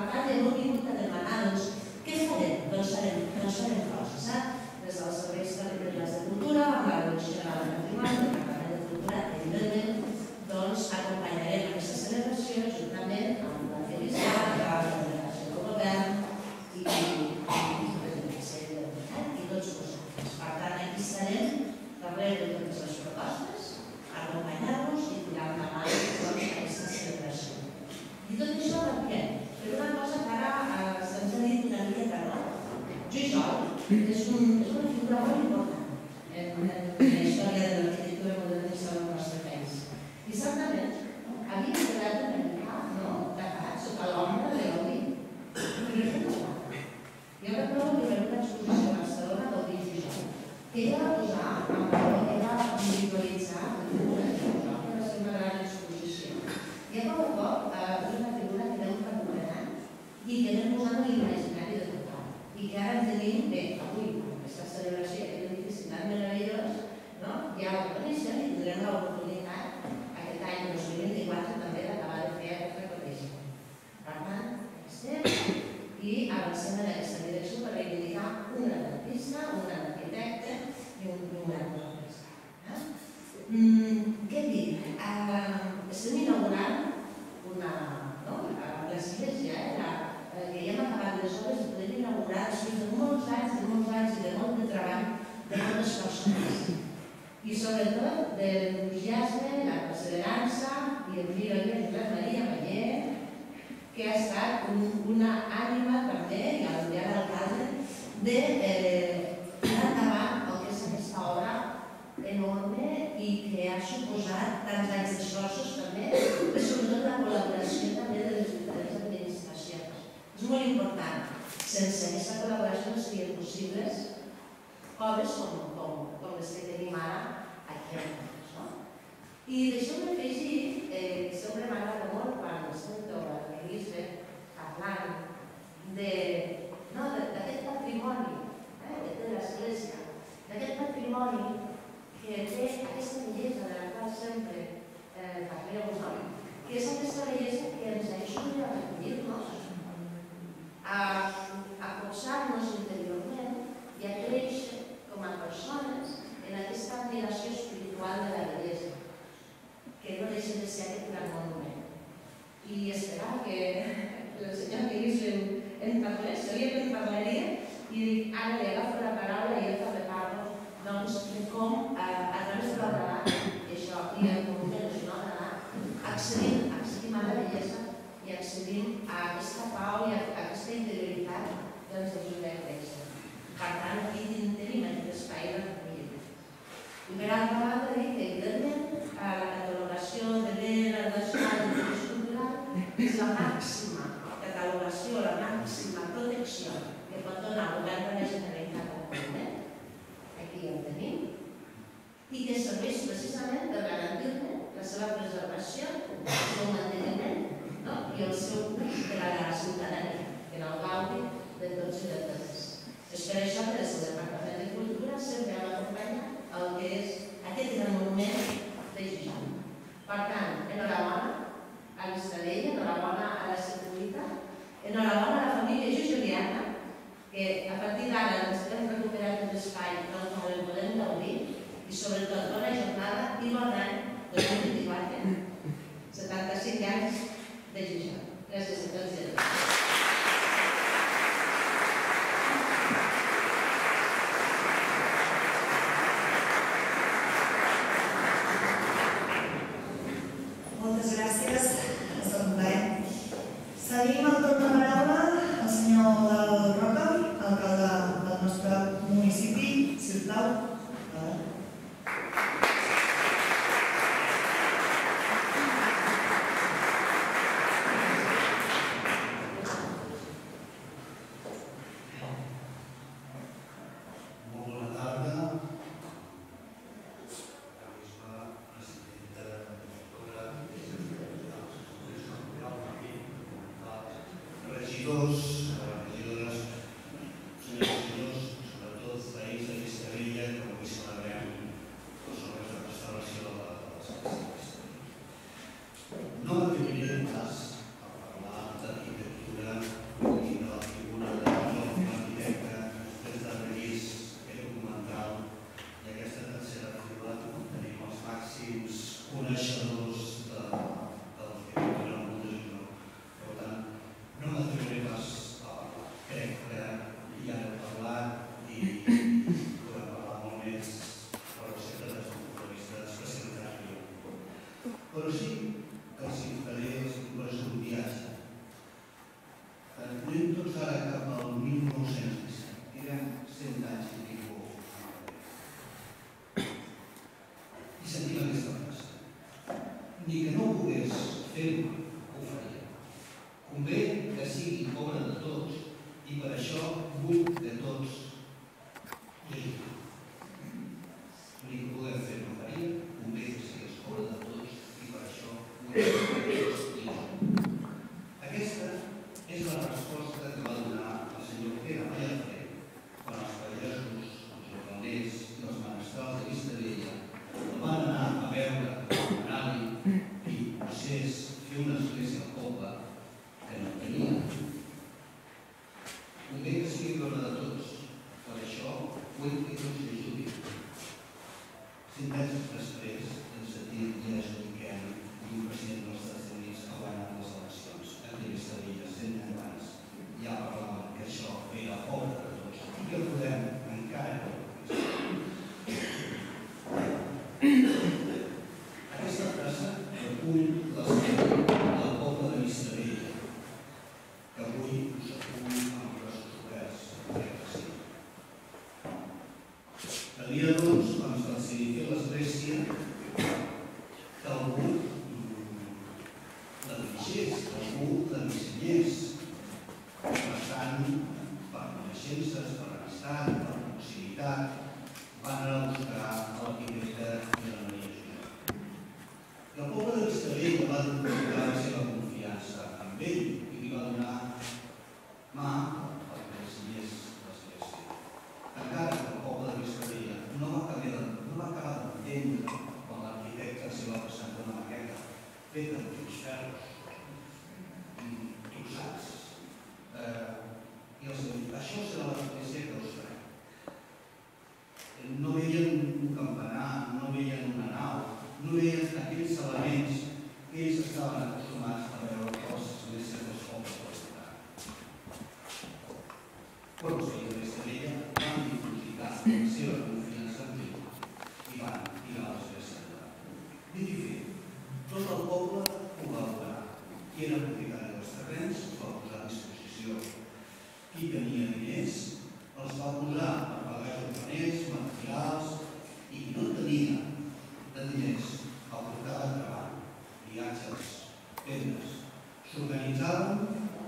tant, hem vingut a demanar, doncs, què farem? Doncs farem coses, des dels serveis territorials de cultura, amb la Direcció General de Patrimoni, el Departament de Cultura, evidentment, doncs acompanyarem aquesta celebració juntament amb la Felicia, la Delegació del Govern i tots vosaltres. Per tant, aquí estarem darrere de totes les propostes, acompanyar-vos i tirar endavant aquesta celebració. I tot això per què? Per una cosa que ara se'ns ha dit una miqueta, no? Jujol és una figura molt important en la història de l'arquitectura modernista del nostre país. I certament havia quedat una mica tapat sota l'ombra de Gaudí. Però és una cosa. Jo recordo que vam una exposició a Barcelona del País Jujol, que ella va posar en valor, ella va individualitzar la figura de Jujol, que va ser una gran exposició. I a poc a poc és una figura que anem recuperant i que anem posant en l'imaginari de tothom. I que ara tenim, bé, avui, amb aquesta celebració, aquest edifici tan meravellós, ja ho coneixem i tindrem l'oportunitat aquest any 2024 també d'acabar de fer aquest reconeixement. Per tant, estem i avancem en aquesta direcció per reivindicar un gran artista, un gran arquitecte i un gran professor. Què dic? Estem inaugurant l'església, que ja hem acabat les obres i podem inaugurar després de molts anys i de molt de treball de moltes persones. I sobretot de l'entusiasme, la perseverança i el llibre de Josep Maria Maller, que ha estat una ànima també, i el dia d'alcalde, d'acabar el que és aquesta obra enorme i que ha suposat tants anys d'esforços també, però sobretot la col·laboració també de les diferents administracions. És molt important. Sense aquesta col·laboració no serien possibles obres com les que tenim ara aquí a Campos. I deixeu-me afegir, sempre m'agrada molt quan sento l'Elisbeth parlant d'aquest patrimoni que té l'Església, d'aquest patrimoni que té aquesta bellesa de la qual sempre parleu, que és aquesta bellesa que ens ajuda a recollir-nos, a forçar-nos interiorment i a créixer com a persones en aquesta admiració espiritual de la bellesa, que no deixa de ser aquest gran monument. I esperar que el senyor Elisbeth en parlés, sabia que en parlaria, i dic, ara li agafo la paraula i jo també parlo de com a través del relat, això, i el monument nacional de l'art, accedim a la bellesa i accedim a aquesta pau i a aquesta interioritat que ens ajuda a créixer. Per tant, aquí tenim aquest espai de recollir. I per altra banda, dic que evidentment la catalogació de bé nacional d'interès cultural és la màxima catalogació, la màxima protecció que pot donar el govern de la Generalitat al monument, aquí el tenim, i que serveix precisament per garantir-ne la seva preservació, el seu manteniment i el seu ús per a la ciutadania, per al gaudi de tots i de totes. És per això que des del Departament de Cultura sempre hem acompanyat el que és aquest gran monument de Jujol. Per tant, enhorabona a l'Estadella, enhorabona a la Seculita, enhorabona a la família jujoliana, que a partir d'ara ens hem recuperat un espai on el podem gaudir, i sobretot bona jornada i bon any 2024, 75 anys de Jujol. Gràcies a tots i a totes. Moltes gràcies, és un plaer. Seguim el torn de paraula al senyor Eudald Roca, alcalde del nostre municipi, sisplau. No m'atreviré pas a parlar d'arquitectura I per això vull que tots hi ajudem. L'únic que podem fer no faria, un bé que sigui escola de tots, i per això vull que tots hi ajudem. Aquesta és la resposta que va donar el senyor Pere Mallafré quan els pagesos, els jornalers i els menestrals de Vistabella el van anar a veure, anar-hi i procés fer una església al poble que no tenia. Un bé que sigui dona de tots. Per això vull que tots hi ajudin. 100 mesos després, hem sentit Jesse Lincoln, un president dels Estats Units, ha guanyat les eleccions. Aquí a Vistabella, 100 anys abans, ja parlaven que això era obra de tots i que podem encara. Aquesta frase recull l'esperit del poble de Vistabella, que avui us acull amb braços oberts, crec que sí. Calia, doncs, quan es va decidir fer l'església, que algú la dirigés, que algú la dissenyés. Per tant, per coneixences, per amistat, per proximitat, van anar a buscar l'arquitecte i la Maria Josep. I el poble de Vistabella va depositar la seva confiança en ell i li va donar mà perquè dissenyés l'església. Encara que el poble de Vistabella no va acabar d'entendre quan l'arquitecte s'hi va presentar una maqueta feta amb uns ferros usats. I els va dir, això serà l'església que us farem. No veien un campanar, no veien una nau, no veien aquells elements que ells estaven acostumats a veure a les esglésies dels pobles de la ciutat. Però els veïns de Vistabella van dipositar la seva confiança en ell i van tirar l'església endavant. Dit i fet, tot el poble ho va operar. Qui era propietari dels terrenys els va posar a disposició. Qui tenia diners els va posar a pagar jornalers, materials, i qui no tenia de diners el portava a treball, viatges, pedres. S'organitzaven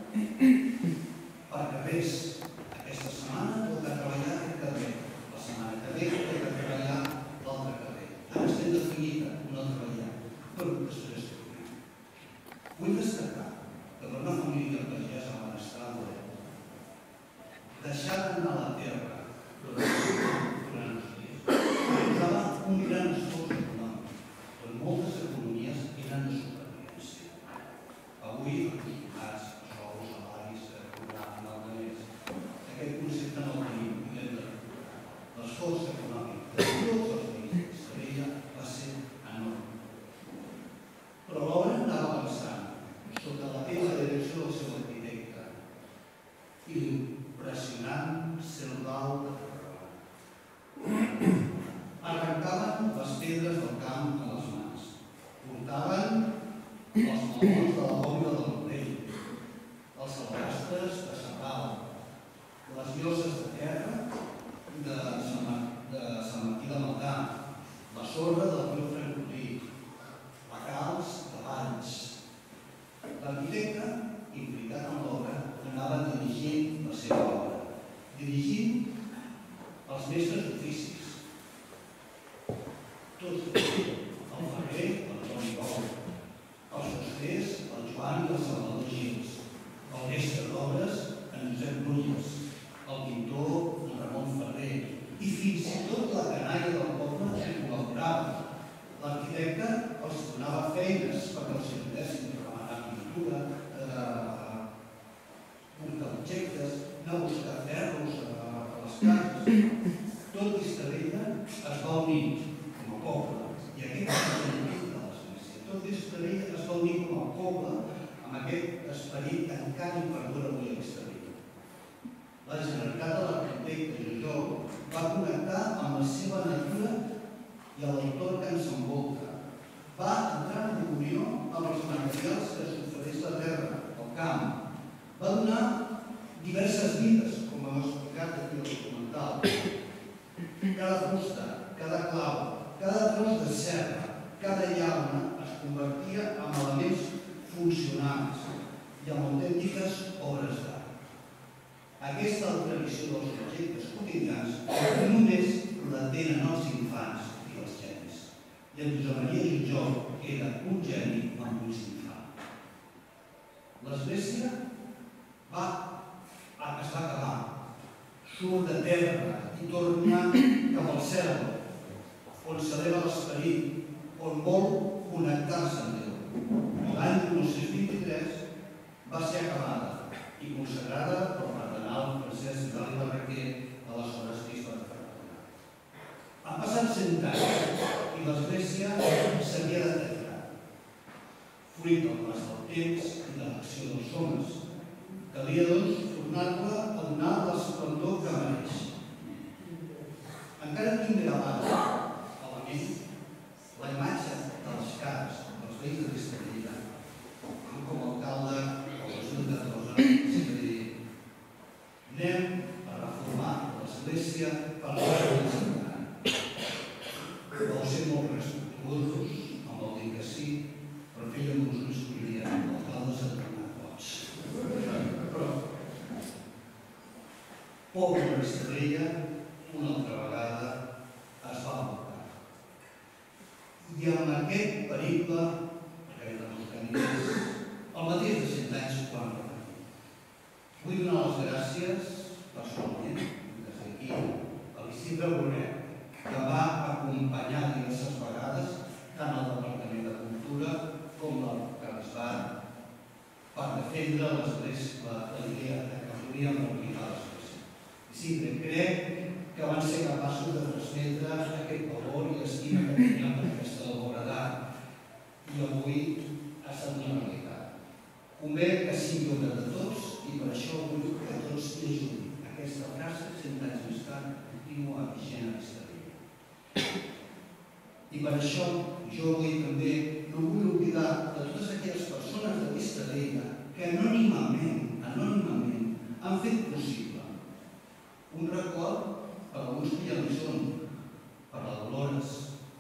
per carrers. Aquesta setmana toca treballar aquest carrer, la setmana que ve toca treballar l'altre carrer. Ara estem definida un altre treballar, però després tornem. Vull destacar que per una família pagesa menestral deixar d'anar a la terra durant uns dies posava un gran esforç econòmic, on moltes economies eren de supervivència. Avui, acostumats a sous, salaris, programa, altres, aquest concepte no el tenim i l'hem de recuperar. L'esforç econòmic de tots els veïns de Vistabella va ser enorme. Però l'obra anava avançant sota la teva direcció del seu arquitecte i impressionant celdal de Tarragona. Arrencaven les pedres del camp a les mans, portaven els maons de la bòbila del Morell, els algastres de Sarral, les lloses de terra de Sant Martí de Maldà, la sorra del riu Francolí, la calç de Valls. L'arquitecte, implicat en l'obra, anava dirigint la seva obra, dirigint els mestres d'oficis. Tots, el ferrer, l'Antoni Bou, els fusters, el Joan i el Salvador Gils, el mestre d'obres, en Josep Brulles, el pintor, en Ramon Ferrer, i fins i tot la canalla del poble que col·laborava. L'arquitecte els donava feines perquè els ajudessin a remenar pintura, portar objectes, anar a buscar ferros a les cases. Tot Vistabella es va unir com a poble, i aquest és l'esperit de l'església. Tot Vistabella es va unir com a poble amb aquest esperit que encara hi perdura avui a Vistabella. La Generalitat de l'arquitecte Jujol va connectar amb la seva natura i a l'autor que ens envolta. Va entrar en comunió amb els materials que s'ofereix la terra, el camp. Va donar diverses vides, com hem explicat aquí al documental. Cada fusta, cada clau, cada tros de serra, cada llauna es convertia en elements funcionals i en autèntiques obres d'art. desaparició dels objectes quotidians que només la tenen els infants i els genis. I en Josep Maria Jujol era un geni amb ulls d'infant. L'Església es va acabar, surt de terra i torna cap al cel, on s'eleva l'esperit, on vol connectar-se amb Déu. L'any 1923 va ser acabada i consagrada pel cardenal Francesc Vidal i Barraquer, aleshores bisbe de Tarragona. Han passat 100 anys i l'Església s'havia deteriorat. Fruit del pas del temps i de l'acció dels homes, calia, doncs, tornar-la a donar l'esplendor que mereix. Encara tinc gravada a la ment la imatge de les cares dels veïns d'aquesta vila, com a alcalde del 2014, sempre diria: anem a reformar l'Església per la Ciutadana. Vau ser molt respectuosos amb el dir que sí, però feien uns ulls que diuen l'alcalde s'ha tornat boig. Però, pobre Estrella, una altra vegada es va abocar. I amb aquest periple, que era els caminers, el mateix de 100 anys quan repetir. Vull donar les gràcies personalment, des d'aquí, a l'Isidre Bonet, que va acompanyar diverses vegades tant al Departament de Cultura com al Carlsbad per defendre la idea que volíem replicar l'Església. Isidre, crec que van ser capaços de transmetre aquest valor i estima que teníem per aquesta obra d'art i avui ha estat una realitat. Convé que sigui obra de tots i per això vull que tots hi ajudin. Aquesta frase, 100 anys més tard, continua vigent a Vistabella. I per això jo avui també no vull oblidar de totes aquelles persones de Vistabella que anònimament han fet possible un record per alguns que ja no hi són, per la Dolores,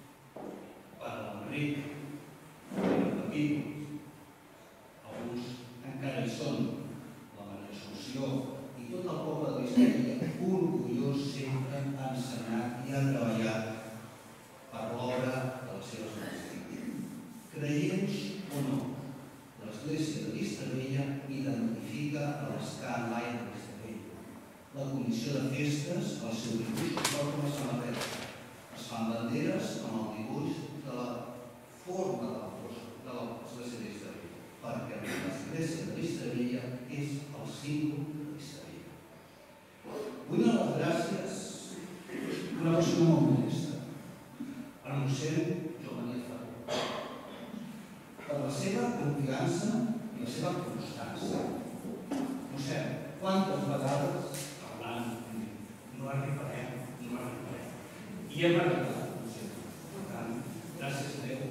per l'Enric, per el Pepito, alguns encara hi són, la Maria Assumpció i tot el poble de Vistabella, orgullós sempre ha ensenyat i ha treballat per l'obra de les seves mans. Creients o no, l'Església de Vistabella identifica l'Escan Lai de Vistabella. La comissió de festes, el seu dibuix es porta a la samarreta. Es fan banderes amb el dibuix de la forma de l'Església de Vistabella, perquè l'Església de Vistabella és el símbol de Vistabella. Vull donar les gràcies a una persona molt modesta, al mossèn Joan Maria Ferrer, per la seva confiança i la seva constància. Mossèn, quantes vegades no arribarem. I hem arribat. Per tant, gràcies a Déu.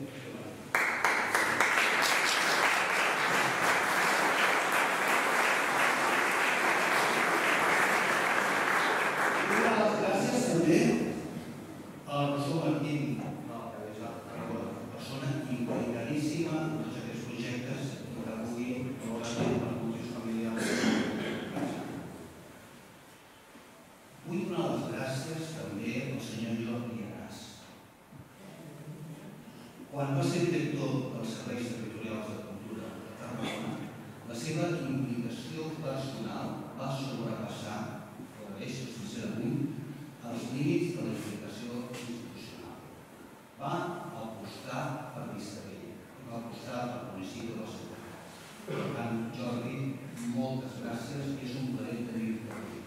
I donar les gràcies també a la Rosó Martín, persona implicadíssima en tots aquests projectes que avui probablement per motius familiars. Vull donar les gràcies també al senyor Jordi Aràs. Quan va ser director dels Serveis Territorials de Cultura de Tarragona, la seva implicació personal va sobrepassar, ho agraeixo sincerament, els límits de la implicació institucional. Va apostar per Vistabella, va apostar per el municipi de la ciutat. Per tant, Jordi, moltes gràcies i és un plaer tenir-te avui.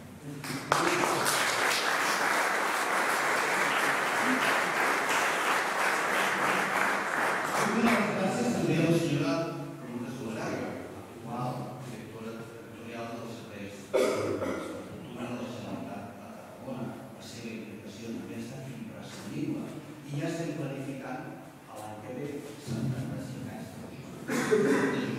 Donar les gràcies també a la senyora Lourdes Boraga, actual directora territorial dels Serveis de Cultura de la Generalitat de Tarragona. La seva implicació també ha estat imprescindible i ja estem planificant l'any que ve 75 anys.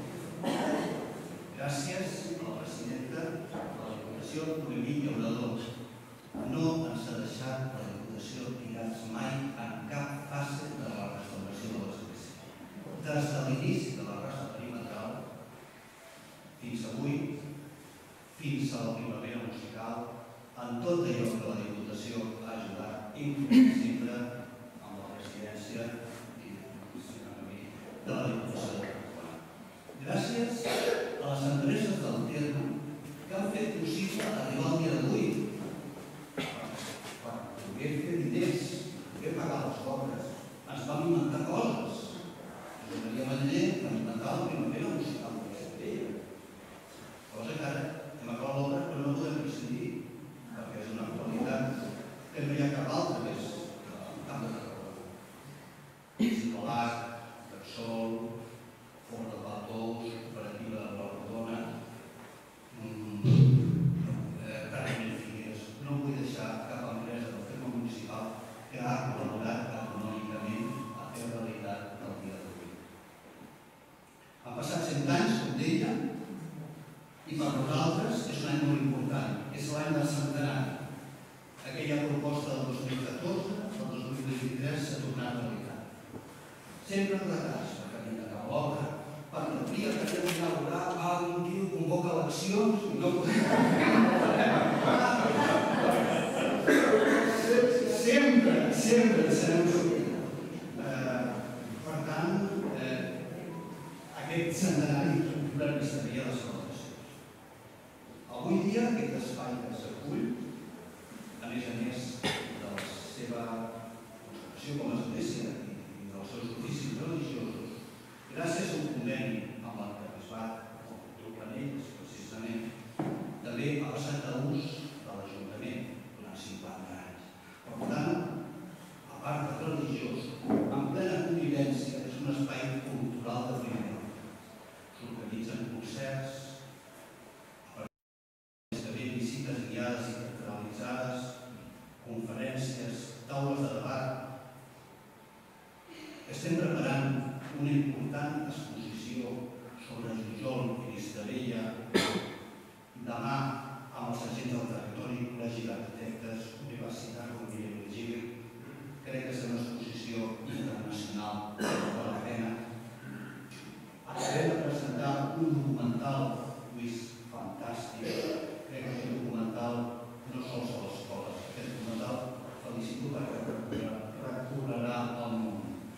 Gràcies a la presidenta de la Diputació, Noemí Llaurador. No ens ha deixat la Diputació tirats mai en cap fase de la restauració de l'Església. Des de l'inici de la raça perimetral fins avui, fins a la primavera musical, en tot allò que la Diputació ha ajudat, inclús sempre amb la presidència de la Diputació de Tarragona. Gràcies a les empreses del terme que han fet possible arribar al dia d'avui. Per poder fer diners, poder pagar les obres, ens vam inventar coses. Josep Maria Matller va inventar la primavera musical de Castella. Cosa que ara hem acabat l'obra però no podem prescindir, perquè és una qualitat que no hi ha cap altra més al Camp de Tarragona. Ciclobac, Taxol, Fort de Platós, Cooperativa de la Rodona, Carmen Figueres. No vull deixar cap empresa del terme municipal que ha col·laborat econòmicament a fer realitat el dia d'avui. Han passat 100 anys, com deia, i per nosaltres és un any molt important, és l'any del centenari. Aquella proposta del 2014, del 2023 s'ha tornat realitat. Sempre en retards, perquè hem d'acabar l'obra, perquè el dia que hem d'inaugurar va el 21, convoca eleccions i no podem... Sempre serem sortint. Per tant, aquest centenari previstaria les celebracions. Avui dia, aquest espai que s'acull, a més de la seva concepció com a església i dels seus oficis religiosos, gràcies a un conveni amb l'arquebisbat, com truquen ells precisament, també ha passat a ús de l'Ajuntament durant 50 anys. Per tant, a part de religiós, en plena convivència, és un espai cultural de primer ordre. S'organitzen concerts, visites guiades i teatralitzades, conferències, taules de debat. Estem preparant una important exposició sobre Jujol i Vistabella demà amb els agents del territori, Col·legi d'Arquitectes, Universitat Rovira i Virgili. Crec que és una exposició internacional que val la pena. Acabem de presentar un documental, Lluís, fantàstic. Crec que aquest documental no sols a les escoles, aquest documental felicito perquè recorrerà el món.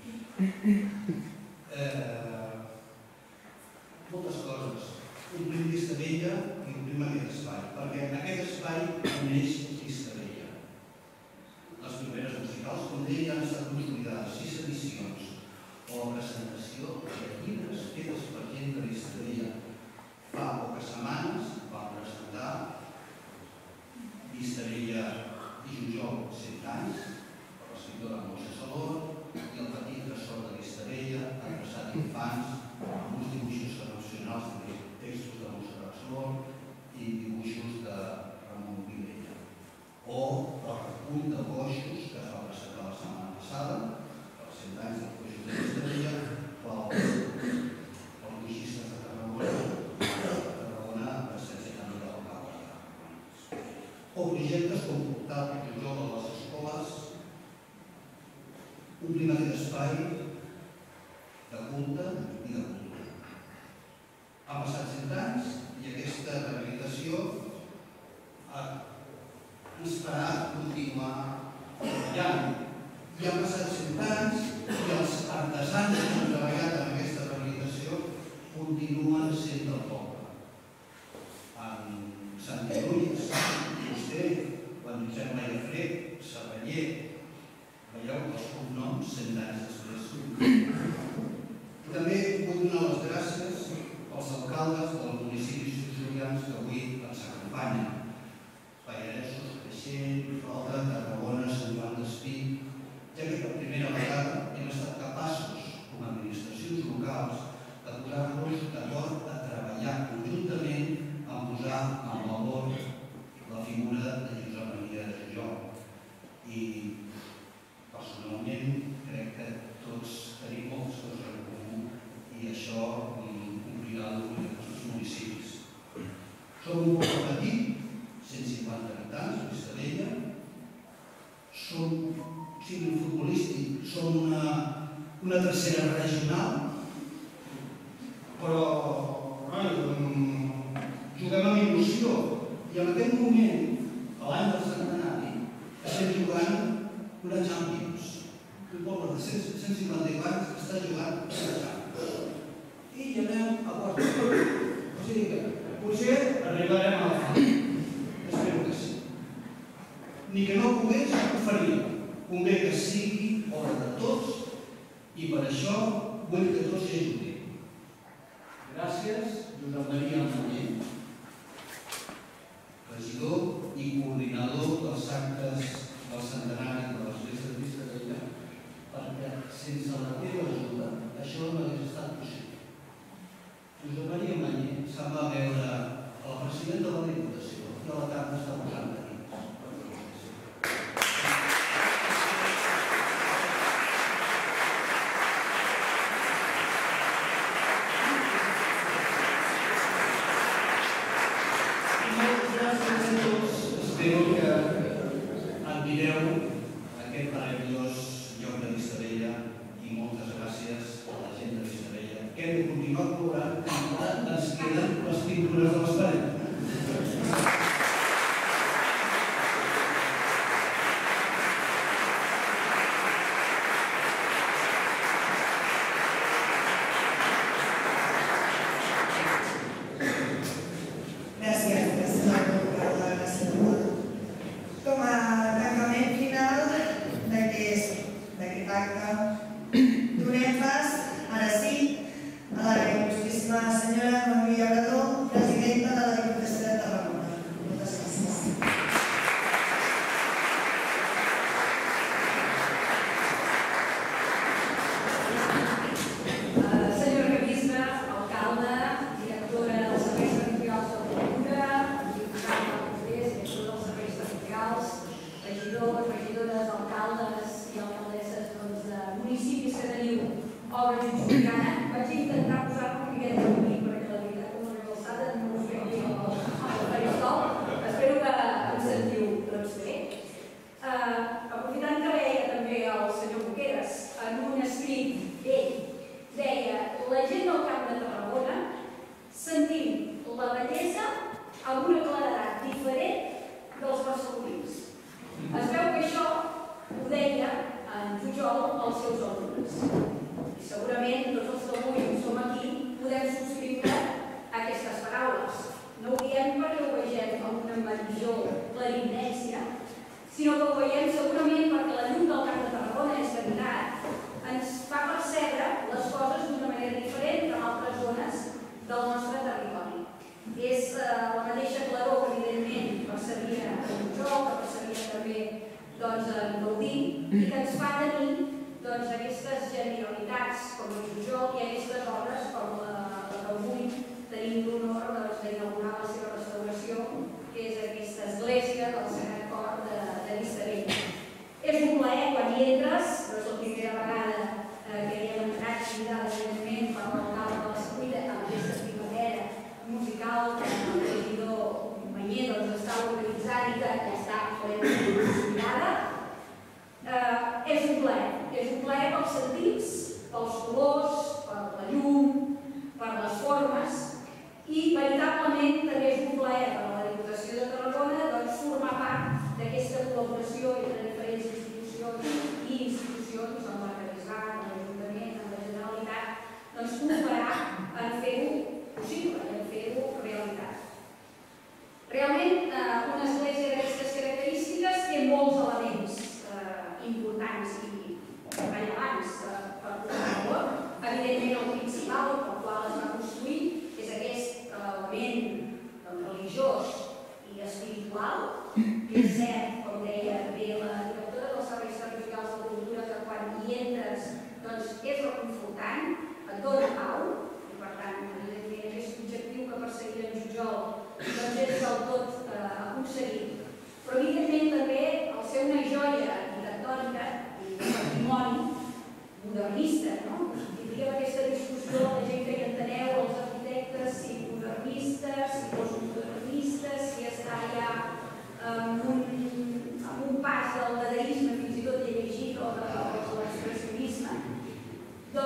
Moltes coses. Omplim Vistabella i omplim aquest espai, perquè en aquest espai neix Vistabella. Les primeres musicals, com deia, han estat consolidades 6 edicions o la presentació de llibres fetes per gent de Vistabella. Fa poques setmanes vam presentar Vistabella i Jujol 100 anys per l'escriptora Montse Salor i el petit tresor de Vistabella adreçat a infants amb uns dibuixos tradicionals de textos de Montserrat Salor i dibuixos de Ramon Vilella. O el recull de boixos que es va presentar la setmana passada per 100 anys dels boixos de Vistabella pel boixistes de Tarragona o projectes com portar el joc a les escoles, omplim aquest espai de culte i de cultura. Han passat 100 anys i aquesta rehabilitació ens farà continuar treballant. I han passat 100 anys i els artesans que han treballat en aquesta rehabilitació continuen sent del poble. En Santi Núñez, vostè, quan Josep Maria Fred, Serraller, veieu els cognoms 100 anys després. I també vull donar les gràcies als alcaldes dels municipis julians que avui ens acompanyen. Pallaresos, Creixell, Roda, Tarragona, Sant Joan d'Espí, ja que per primera vegada hem estat capaços, com a administracions locals, de posar-nos d'acord a treballar conjuntament en posar en valor la figura de Josep Maria de Jujol. I personalment crec que tots tenim moltes coses en comú i això omplirà l'orgull dels nostres municipis. Som un poble petit, 150 habitants, Vistabella. Som, si en futbolístic, som una tercera regional, però juguem amb il·lusió. I en aquest moment, a l'any del centenari, estem jugant una Champions. Un poble de 154 anys està jugant una Champions. I ja anem a quarts. O sigui que potser arribarem a la final. Espero que sí. Ni que no pogués, ho faria. Convé que sigui obra de tots i per això vull que tots s'hi ajudin. Gràcies, Josep Maria Manyer, regidor i coordinador dels actes del centenari de l'Església de Vistabella, perquè sense la teva ajuda això no hauria estat possible. Josep Maria Manyer se'n va veure a la presidenta de la Diputació i a la tarda està posant de dins. Espero que admireu aquest meravellós lloc de Vistabella i moltes gràcies a la gent de Vistabella, que hem de continuar col·laborant que encara ens queden les pintures de les parets.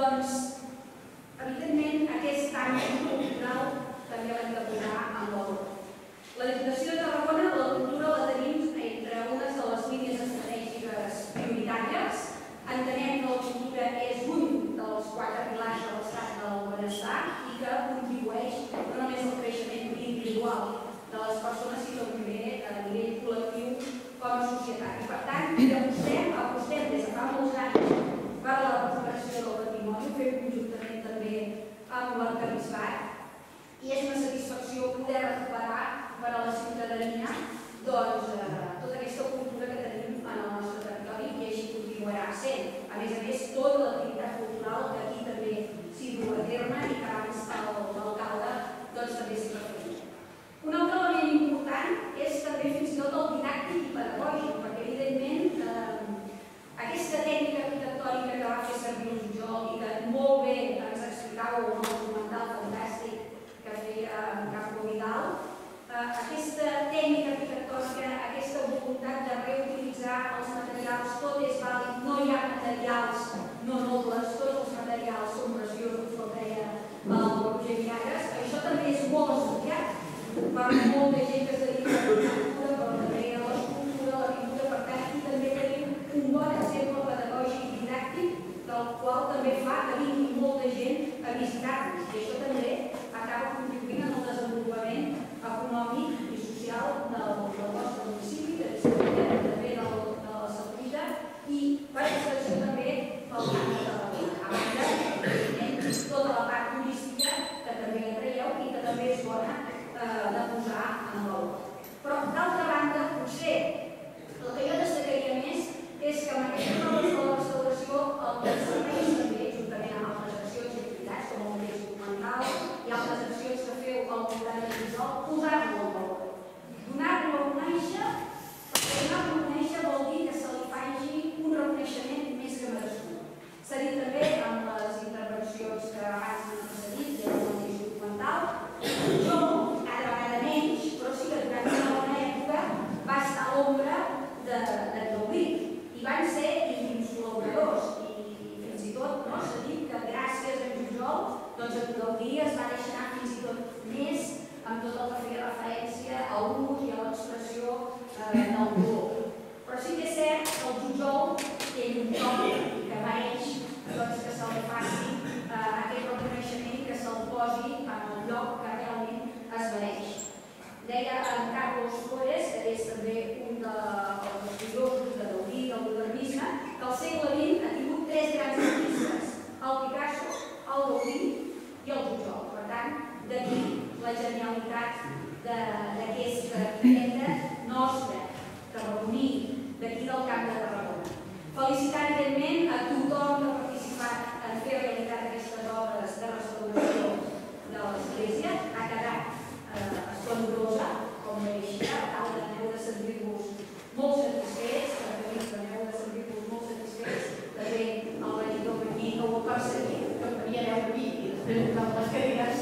Doncs, evidentment, aquest àmbit cultural també l'hem de posar en valor. individual de les persones, sinó també a nivell col·lectiu com a societat. I per tant, apostem des de fa molts anys per la recuperació del patrimoni, ho fem conjuntament també amb l'arquebisbat i és una satisfacció poder recuperar per a la ciutadania tota aquesta cultura que tenim en el nostre territori i així continuarà sent. A més, tota l'activitat cultural que aquí també s'hi du a terme i que abans l'alcalde també s'hi referia. Un altre element important és també fins i tot el didàctic i pedagògic, perquè evidentment aquesta tècnica arquitectònica que va fer servir el Jujol i que molt bé ens explicava un documental fantàstic que feia en Campo Vidal, aquesta tècnica arquitectònica, aquesta voluntat de reutilitzar els materials, tot és vàlid, no hi ha materials no nobles, tots els materials són preciosos, com deia el Roger Viagres. Això també és molt estudiat per molta gent que es dedica a l'arquitectura, però també a l'escultura, a la pintura, per tant, aquí també tenim un bon exemple pedagògic i didàctic, del qual també fa que vingui molta gent a visitar-nos, i això també acaba contribuint en el desenvolupament econòmic i social del nostre municipi, de Vistabella, també de la Secuita, i per extensió també pel Camp de Tarragona. A banda, evidentment, tota la part turística que també la traieu i que també és bona de posar en valor. Però, d'altra banda, potser el que jo destacaria més és que amb aquestes obres de la restauració el que ens serveix també, juntament amb altres accions i activitats, com el mateix documental i altres accions que feu al voltant del Jujol, posar-lo en valor. Donar-lo a conèixer, perquè donar-lo a conèixer vol dir que se li faci un reconeixement més que merescut. S'ha dit també amb les intervencions que abans m'han precedit, del mateix documental, jo, cada vegada menys, però sí que durant una bona època va estar a l'ombra d'en Gaudí i van ser íntims col·laboradors i fins i tot s'ha dit que gràcies a Jujol en Gaudí es va deixar fins i tot més amb tot el que feia referència a l'ús i a l'expressió del color. Però sí que és cert que el Jujol té un toc que mereix que se li faci aquest reconeixement i que se'l posi en el lloc que realment es mereix. Deia en Carlos Flores, que és també un dels estudiosos de Gaudí, del modernisme, que al segle XX ha tingut tres grans artistes, el Picasso, el Gaudí i el Jujol. Per tant, d'aquí la genialitat d'aquesta arquitecta nostra, tarragoní, d'aquí del Camp de Tarragona. Felicitar, evidentment, a tothom que ha participat en fer realitat aquestes obres de restauració de l'església. Ha quedat esplendorosa, com mereixia, tal que n'heu de sentir-vos molt satisfets, que n'heu de sentir-vos molt satisfets. També el regidor aquí que ho ha perseguit, que havia d'haver vi i després de les cadires.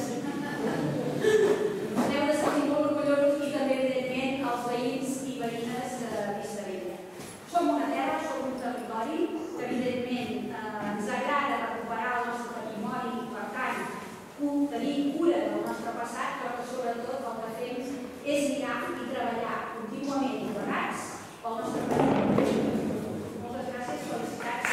N'heu de sentir molt orgullosos i també, evidentment, els veïns i veïnes de Vistabella. Som una terra, som un territori que, evidentment, ens agrada recuperar el nostre patrimoni i, per tant, tenir cura del nostre passat, però que sobretot el que fem és mirar i treballar contínuament plegats pel nostre patrimoni. Moltes gràcies, felicitats.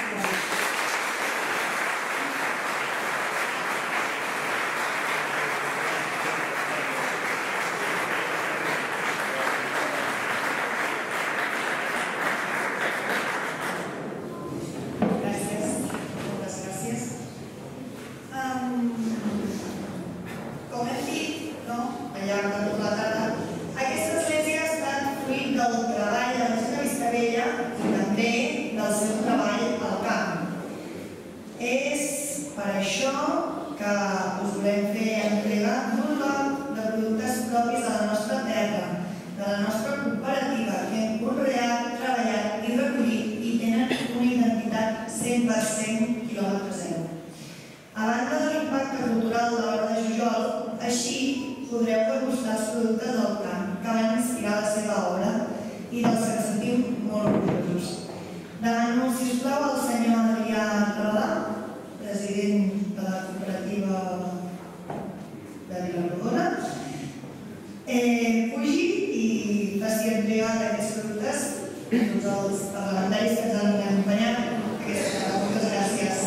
Els parlamentaris que ens han acompanyat. Moltes gràcies.